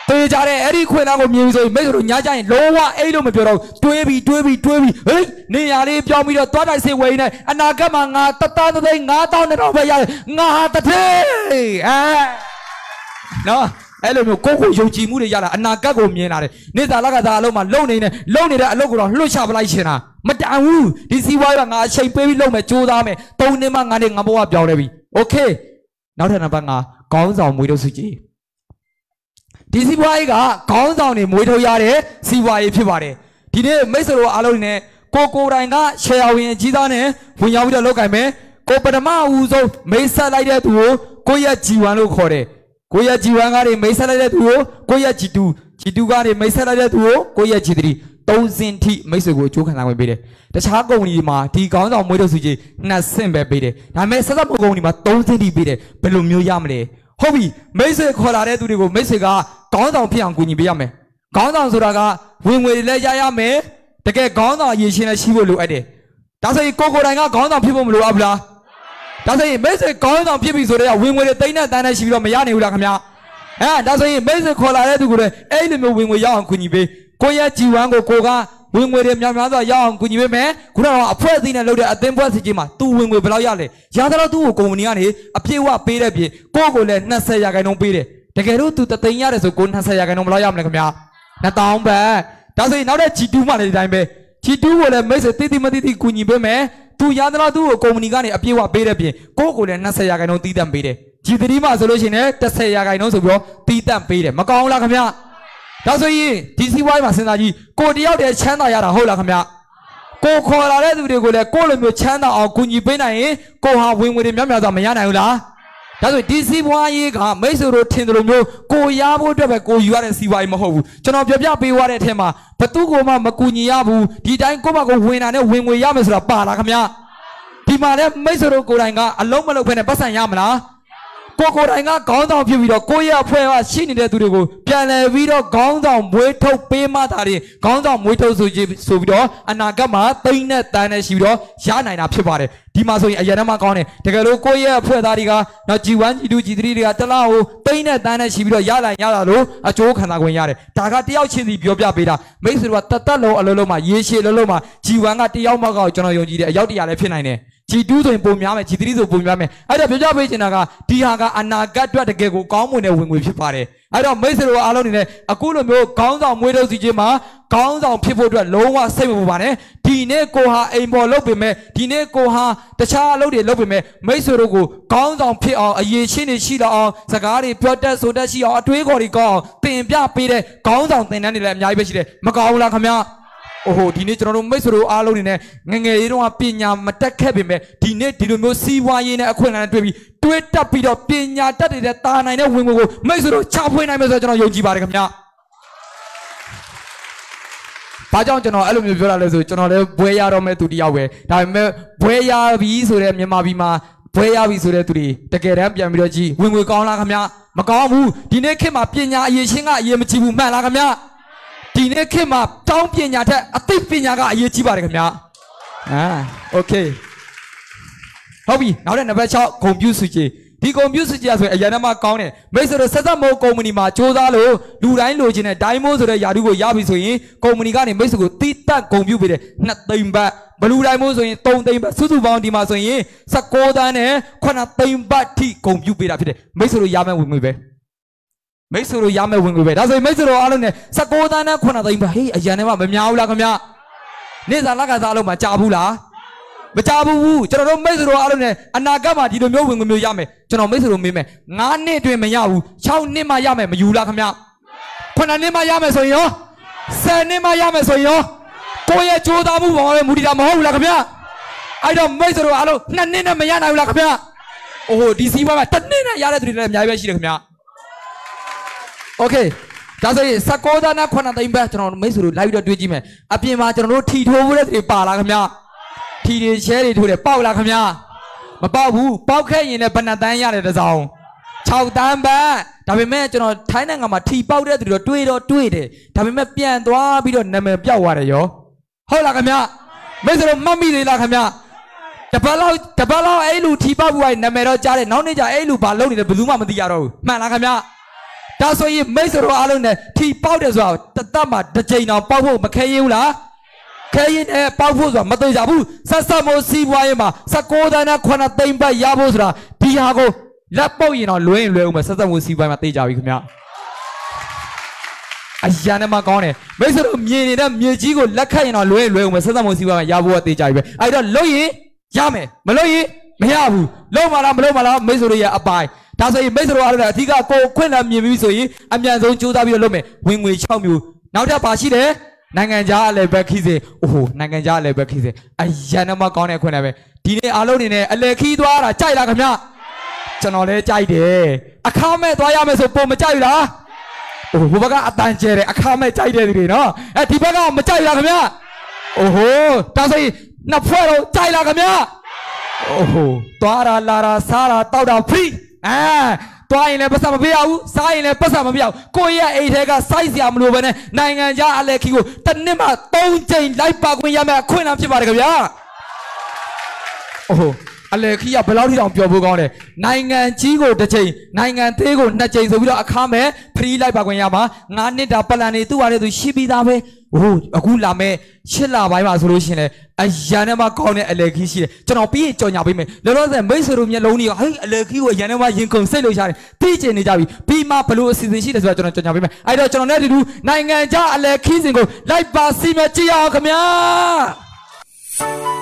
[SPEAKER 1] တေကြတဲ့အဲ့ဒီခွင့်သားကိုမြင်ဆိုရင်မိတ်ဆွေတို့ညာကြရင်လုံးဝအဲ့လိုမပြောတော့တွေးပြီးတွေးပြီးတွေးပြီးဟေးနေရလေးပြောင်းပြီးတော့သွားတိုက်စေဝေးနေအနာဂတ်မှာငါတသားသိန်းငါးတောင်းတော့ပဲရတယ်ငါဟာတထေးအဲနော်အဲ့လိုမျိုးကိုယ့်ကိုယုံကြည်မှုတွေရတာအနာဂတ်ကိုမြင်လာတယ်နေသာလကသာအလုံးမှာလုံနေနေလုံနေတဲ့အလုပ်ကိုတော့လွတ်ချပလိုက်ရှင်တာမတန်ဘူးဒီစီးပွားရေးကငါအချိန်ပေးပြီးလုပ်မယ်ကြိုးစားမယ်သုံးနှစ်မှငါနဲ့ငါဘဝပြောင်းနေပြီโอเคနောက်ထပ်နံပါတ်ငါခေါင်းဆောင်မွေးထုတ်စုကြည်ဒီစီးပွားရေးကခေါင်းဆောင်တွေမွေးထုတ်ရတဲ့စီးပွားရေးဖြစ်ပါတယ်ဒီနေ့မိတ်ဆွေတို့အားလုံးနဲ့ကိုကိုတိုင်ကရှယ်ယာဝင်ကြီးသားနဲ့ဝင်ရောက်ပြီးတော့လုပ်ကြမယ်ကိုပထမအဦးဆုံးမိတ်ဆက်လိုက်တဲ့သူကိုကိုရဲ့ဂျီဝမ်လို့ခေါ်တယ်ကိုရဲ့ဂျီဝမ်ကနေမိတ်ဆက်လိုက်တဲ့သူကိုကိုရဲ့ဂျီတူဂျီတူကနေမိတ်ဆက်လိုက်တဲ့သူကိုကိုရဲ့ဂျီသရီသုံးစင်းထိမိတ်ဆွေကိုအကျိုးခံစားဝင်ပေးတယ်တခြားကုမ္ပဏီတွေမှာဒီခေါင်းဆောင်မွေးထုတ်စုကြည်နှစ်ဆင့်ပဲပေးတယ်ဒါပေမဲ့ဆက်စပ်ကုမ္ပဏီမှာသုံးစင်းထိပေးတယ်ဘယ်လိုမျိုးရမလဲဟုတ်ပြီမိတ်ဆွေခေါ်လာတဲ့သူတွေကိုမိတ်ဆွေကခေါင်းဆောင်ဖြစ်အောင်ကူညီပေးရမယ်ခေါင်းဆောင်ဆိုတာကဝင်ငွေတွေလည်းရရမယ်တကယ်ခေါင်းဆောင်အရေးရှင်လည်းရှိဖို့လိုအပ်တယ်ဒါဆိုရင်ကိုကိုတိုင်ကခေါင်းဆောင်ဖြစ်ဖို့မလိုအပ်ဘူးလားဒါဆိုရင်မိတ်ဆွေခေါင်းဆောင်ဖြစ်ပြီဆိုတော့ဝင်ငွေတွေတိတ်နဲ့တန်းနဲ့ရှိပြီးတော့မရနိုင်ဘူးလားခင်ဗျအဲဒါဆိုရင်မိတ်ဆွေခေါ်လာတဲ့သူကိုလည်းအဲ့လိုမျိုးဝင်ငွေရအောင်ကူညီပေးကိုရဲ့ဂျီဝမ်ကိုကိုကဝင်ငွေတွေများများစွာရအောင်ကူညီပေးမယ်ခုနကတော့အဖွဲ့အစည်းနဲ့လုပ်တဲ့အသင်းပွဲစီကြီးမှာသူဝင်ငွေဘယ်လောက်ရလဲရတော့သူ့ကိုကုမ္ပဏီကနေအပြည့်ဝပေးတဲ့ပြင်ကိုကိုလည်းနှစ်ဆယ်ရာခိုင်နှုန်းပေးတယ်တကယ်လို့သူတသိန်းရတယ်ဆိုကိုနှစ်ဆယ်ရာခိုင်နှုန်းဘယ်လောက်ရမလဲခင်ဗျာနှစ်တောင်းပဲဒါဆိုရင်နောက်တဲ့ ဂျီ တူ မှလည်းဒီတိုင်းပဲ ဂျီ တူ ကိုလည်းမိတ်ဆွေတိတိမတိတိကူညီပေးမယ်သူရတော့သူ့ကိုကုမ္ပဏီကနေအပြည့်ဝပေးတဲ့ပြင်ကိုကိုလည်းနှစ်ဆယ်ရာခိုင်နှုန်းတီးတန့်ပေးတယ်ဂျီ သရီ မှဆိုလို့ရှိရင်တစ်ဆယ်ရာခိုင်နှုန်းဆိုပြီးတော့တီးတန့်ပေးတယ်မကောင်းလားခင်ဗျာဒါဆိုရင်ဒီစီးပွားရေးမှာစဉ်းစားကြည့်ကိုတယောက်တည်းချမ်းသာရတာဟုတ်လားခင်ဗျကိုခေါ်လာတဲ့သူတွေကိုလည်းကိုလိုမျိုးချမ်းသာအောင်ကူညီပေးနိုင်ရင်ကိုဟာဝင်ငွေတွေများများစွာမရနိုင်ဘူးလားဒါဆိုဒီစီးပွားရေးကမိတ်ဆွေတို့ထင်တယ်လို့မျိုးကိုရဖို့အတွက်ပဲကိုယူရတဲ့စီးပွားရေးမဟုတ်ဘူးကျွန်တော်ပြပြပေးသွားတဲ့အထက်မှာဘသူကိုမှမကူညီရဘူးဒီတိုင်းကိုယ့်ဘကိုဝင်တာနဲ့ဝင်ငွေရမယ်ဆိုတာပါလားခင်ဗျဒီမှာလည်းမိတ်ဆွေတို့ကိုယ်တိုင်ကအလုံးမလုံးဖက်နဲ့ပတ်စံရမလားကိုကိုတိုင်ကခေါင်းဆောင်ဖြစ်ပြီးတော့ကိုရဲ့အဖွဲ့ကရှိနေတဲ့သူတွေကိုပြန်လည်ပြီးတော့ခေါင်းဆောင်မွေးထုတ်ပေးမှသာရင်ခေါင်းဆောင်မွေးထုတ်ဆိုကြဆိုပြီးတော့အနာဂတ်မှာတိမ့်နဲ့တန်းနဲ့ရှိပြီးတော့ရနိုင်တာဖြစ်ပါတယ်ဒီမှာဆိုရင်အရင်ကမှကောင်းတယ်တကယ်လို့ကိုရဲ့အဖွဲ့သားတွေကနော် ဂျီ ဝမ် ဂျီ တူ ဂျီ သရီ တွေကတလားကိုတိမ့်နဲ့တန်းနဲ့ရှိပြီးတော့ရလာရလာလို့အကျိုးခံစားခွင့်ရတယ်ဒါကတယောက်ချင်းစီပြောပြပေးတာမိတ်ဆွေတို့ကတတ်လုံးအလုံးလုံးမှာရေရှည်လုံးလုံးမှာ ဂျီ ဝမ် ကတယောက်မှကောက်ကျွန်တော်ယုံကြည်တယ်အယောက်တရာလည်းဖြစ်နိုင်တယ် ဂျီ တူ ဆိုရင်ပုံများမယ် ဂျီ သရီ ဆိုပုံများမယ်အဲ့တော့ပြောပြပေးချင်တာကဒီဟာကအနာဂတ်အတွက်တကယ်ကိုကောင်းမွန်တဲ့ဝင်ငွေဖြစ်ပါတယ်အဲ့တော့မိတ်ဆွေတို့အားလုံးနေနဲ့အခုလိုမျိုးခေါင်းဆောင်မွေးထုတ်စီခြင်းမှာခေါင်းဆောင်ဖြစ်ဖို့အတွက်လုံးဝစိတ်မပူပါနဲ့ဒီနေ့ကိုဟာအိမ်ပေါ်လုပ်ပေမဲ့ဒီနေ့ကိုဟာတခြားအလုပ်တွေလုပ်ပေမဲ့မိတ်ဆွေတို့ကိုခေါင်းဆောင်ဖြစ်အောင်အရေးချင်းတွေရှိတော့အောင်စကားတွေပြောတတ်ဆိုတတ်ရှိအောင်အတွေးခေါ်တွေကောင်းအောင်သင်ပြပေးတဲ့ခေါင်းဆောင်သင်တန်းတွေလည်းအများကြီးပဲရှိတယ်မကောင်းဘူးလားခင်ဗျာအိုဟိုဒီနေ့ကျွန်တော်တို့မိတ်ဆွေတို့အားလုံးနေနဲ့ငငယ်လေးတုန်းကပညာမတက်ခဲ့ပေမဲ့ဒီနေ့ဒီလိုမျိုးစီးပွားရေးနဲ့အခွင့်အလမ်းတွေတွေ့ပြီးတွေးတက်ပြီးတော့ပညာတတ်တဲ့တာနိုင်တဲ့ဝင်ငွေကိုမိတ်ဆွေတို့ချဖွေးနိုင်မယ်ဆိုတော့ကျွန်တော်ယုံကြည်ပါတယ်ခင်ဗျာဘာကြောင့်ကျွန်တော်အဲ့လိုမျိုးပြောတာလဲဆိုကျွန်တော်လည်းဘွဲရတော့မဲ့သူတယောက်ပဲဒါပေမဲ့ဘွဲရပြီဆိုတဲ့မြန်မာပြည်မှာဘွဲရပြီဆိုတဲ့သူတွေတကယ်တမ်းပြန်ပြီးတော့ကြည်ဝင်ငွေကောင်းလားခင်ဗျာမကောင်းဘူးဒီနေ့ခေတ်မှာပညာအရေးချင်းကအရေးမကြီးဘူးမှန်လားခင်ဗျာဒီနေ့ခေတ်မှာတောင်းပညာထက်အသိပညာကအရေးကြီးပါတယ်ခင်ဗျာအာโอเคဟုတ်ပြီနောက်တဲ့နံပါတ်၆ဂုဏ်ပြုစုကြည်ဒီဂုဏ်ပြုစုကြည်ဆိုရင်အရင်ကမှကောင်းတယ်မိတ်ဆွေတို့ဆက်သက်မိုးကုမ္ပဏီမှာစ조사လို့လူတိုင်းလိုချင်တဲ့ဒိုင်းမိုးဆိုတဲ့ယာတုကိုရပြီဆိုရင်ကုမ္ပဏီကနေမိတ်ဆွေကိုတိတက်ဂုဏ်ပြုပေးတယ်နှစ်သိန်းဘတ်ဘလူးဒိုင်းမိုးဆိုရင်သုံးသိန်းဘတ်စုစုပေါင်းဒီမှာဆိုရင်၁၉သန်းနဲ့ခုနှစ်သိန်းဘတ်ထိဂုဏ်ပြုပေးတာဖြစ်တယ်မိတ်ဆွေတို့ရမယ်ဝင်ငွေပဲမိတ်ဆွေတို့ရမယ်ဝင်ငွေပဲဒါဆိုရင်မိတ်ဆွေတို့အားလုံးနဲ့၁၉သန်းနဲ့ခုနှစ်သိန်းဘတ်ဟေးအရင်ကမှမများဘူးလားခင်ဗျနေ့စားလက်ကစားလို့မကြဘူးလားမကြဘူးကျွန်တော်တို့မိတ်ဆွေတို့အားလုံးနဲ့အနာဂတ်မှာဒီလိုမျိုးဝင်ငွေမျိုးရမယ်ကျွန်တော်မိတ်ဆွေတို့မေးမယ်ငါးနှစ်အတွင်းမရဘူး၆နှစ်မှရမယ်မယူလားခင်ဗျခုနှစ်နှစ်မှရမယ်ဆိုရင်ရောဆယ်နှစ်မှရမယ်ဆိုရင်ရောကိုယ့်ရဲ့ကြိုးစားမှုပေါ်မှာမူတည်တာမဟုတ်ဘူးလားခင်ဗျအဲ့တော့မိတ်ဆွေတို့အားလုံးနှစ်နှစ်နဲ့မရနိုင်ဘူးလားခင်ဗျအိုးဒီစီးပွားမှာတစ်နှစ်နဲ့ရတဲ့သူတွေလည်းအများကြီးပဲရှိတယ်ခင်ဗျโอเคဒါဆိုရင်၁၉သန်းနဲ့ခုနှစ်သိန်းပဲကျွန်တော်မိတ်ဆွေတို့လိုက်ပြီးတော့တွေးကြည့်မယ်အပြင်မှာကျွန်တော်တို့ထီထိုးဖို့တဲ့တွေပါလားခင်ဗျထီတွေရှဲတွေထိုးတယ်ပေါက်လားခင်ဗျမပေါက်ဘူးပေါက်ခဲ့ရင်လည်းဘယ်နှတန်းရတယ်တစောင်း၆တန်းပဲဒါပေမဲ့ကျွန်တော်ထိုင်းနိုင်ငံမှာထီပေါက်တဲ့သူတွေတော့တွေးတော့တွေးတယ်ဒါပေမဲ့ပြန်သွားပြီးတော့နာမည်ပြောက်သွားတယ်ရောဟုတ်လားခင်ဗျမိတ်ဆွေတို့မှတ်မိသေးလားခင်ဗျတပတ်လောက်တပတ်လောက်အဲ့လူထီပေါက်ပြီးနာမည်တော့ကြားတယ်နောက်နေ့ကျအဲ့လူဘာလုပ်နေလဲဘယ်သူမှမသိရတော့ဘူးမှန်လားခင်ဗျဒါဆိုရင်မိတ်ဆွေတို့အားလုံးနဲ့ထီပေါက်တယ်ဆိုတာတသက်မှာတစ်ချိန်တောင်ပေါက်ဖို့မခဲရင်ဘူးလားခဲရင်နဲ့ပေါက်ဖို့ဆိုတာမသိကြဘူးဆက်ဆက်မိုးစီးပွားရေးမှာ十九တန်းနဲ့ခုနှစ်သိန်းပတ်ရဖို့ဆိုတာဒီဟာကိုလက်ပုတ်ရင်တော့လွဲရင်လွဲဦးမယ်ဆက်ဆက်မိုးစီးပွားရေးမှာသိကြပြီခင်ဗျအရန်နဲ့မကောင်းတယ်မိတ်ဆွေတို့မြင်နေတဲ့မြေကြီးကိုလက်ခတ်ရင်တော့လွဲရင်လွဲဦးမယ်ဆက်ဆက်မိုးစီးပွားရေးမှာရဖို့ကသိကြပြီပဲအဲ့တော့လို့ရင်ရမယ်မလို့ရင်မရဘူးလုံးမလားမလုံးမလားမိတ်ဆွေတို့ရဲ့အပိုင်းဒါဆိုရင်မိတ်ဆွေတို့အားလုံးအထီးကကိုခွင့်လန်းမြင်ပြီးဆိုရင်အမြန်ဆုံးကြိုးစားပြီးတော့လုပ်မယ်ဝင်ငွေ၆မျိုးနောက်ထပ်ပါရှိတယ်နိုင်ငံခြားအလဲဘက်ခီးစေအိုးနိုင်ငံခြားအလဲဘက်ခီးစေအရန်နဲ့မကောင်းတဲ့ခွင့်လည်းပဲဒီနေ့အားလုံးနေနဲ့အလဲခီးသွားတာကြိုက်လားခင်ဗျကျွန်တော်လည်းကြိုက်တယ်အခါမဲ့သွားရမယ်ဆိုပုံမကြိုက်ဘူးလားအိုးဘက်ကအတန်ကျဲတယ်အခါမဲ့ကြိုက်တယ်ဒီနော်အဲဒီဘက်ကမကြိုက်လားခင်ဗျအိုးဟိုဒါဆိုရင်နှစ်ဖွဲ့တော့ကြိုက်လားခင်ဗျအိုးဟိုသွားတာလာတာစားတာတောက်တာဖရီအဲတွားရင်လည်းပတ်စံမပေးရဘူးစားရင်လည်းပတ်စံမပေးရဘူးကိုယ့်ရဲ့အိမ်ထဲကစိုက်စရာမလိုဘဲနဲ့နိုင်ငံခြားအလဲခီကိုတစ်နှစ်မှသုံးကြိမ်လိုက်ပါခွင့်ရမယ်အခွင့်အလမ်းဖြစ်ပါတယ်ခင်ဗျာအိုးအလဲခီကဘယ်လောက်ထိတောင်ပျော်ဖို့ကောင်းလဲနိုင်ငံကြီးကိုတစ်ချိန်နိုင်ငံသေးကိုနှစ်ကြိမ်ဆိုပြီးတော့အခါမဲ့ဖရီလိုက်ပါခွင့်ရမှာငါးနှစ်တာပလန်နေသူ့ဟာနဲ့သူရှိပြီးသားပဲဟိုအခုလာမဲ့ရှစ်လပိုင်းမှာဆိုလို့ရှိရင်လည်းအရန်နဲ့မှကောင်းတဲ့အလဲခီရှိတယ်ကျွန်တော်ပြီးရင်ကြော်ညာပေးမယ်လောလောဆယ်မိတ်ဆွေတို့မျက်လုံးတွေကဟေးအလဲခီကိုအရန်နဲ့မှရင်ကုန်စိတ်လို့ရှာတယ်သိကျင်နေကြပြီပြီးမှဘလို့အစီအစဉ်ရှိတယ်ဆိုတော့ကျွန်တော်ကြော်ညာပေးမယ်အဲ့တော့ကျွန်တော်နဲ့ဒီလူနိုင်ငံခြားအလဲခီစဉ်ကိုလိုက်ပါစီမကြည့်အောင်ခင်ဗျာ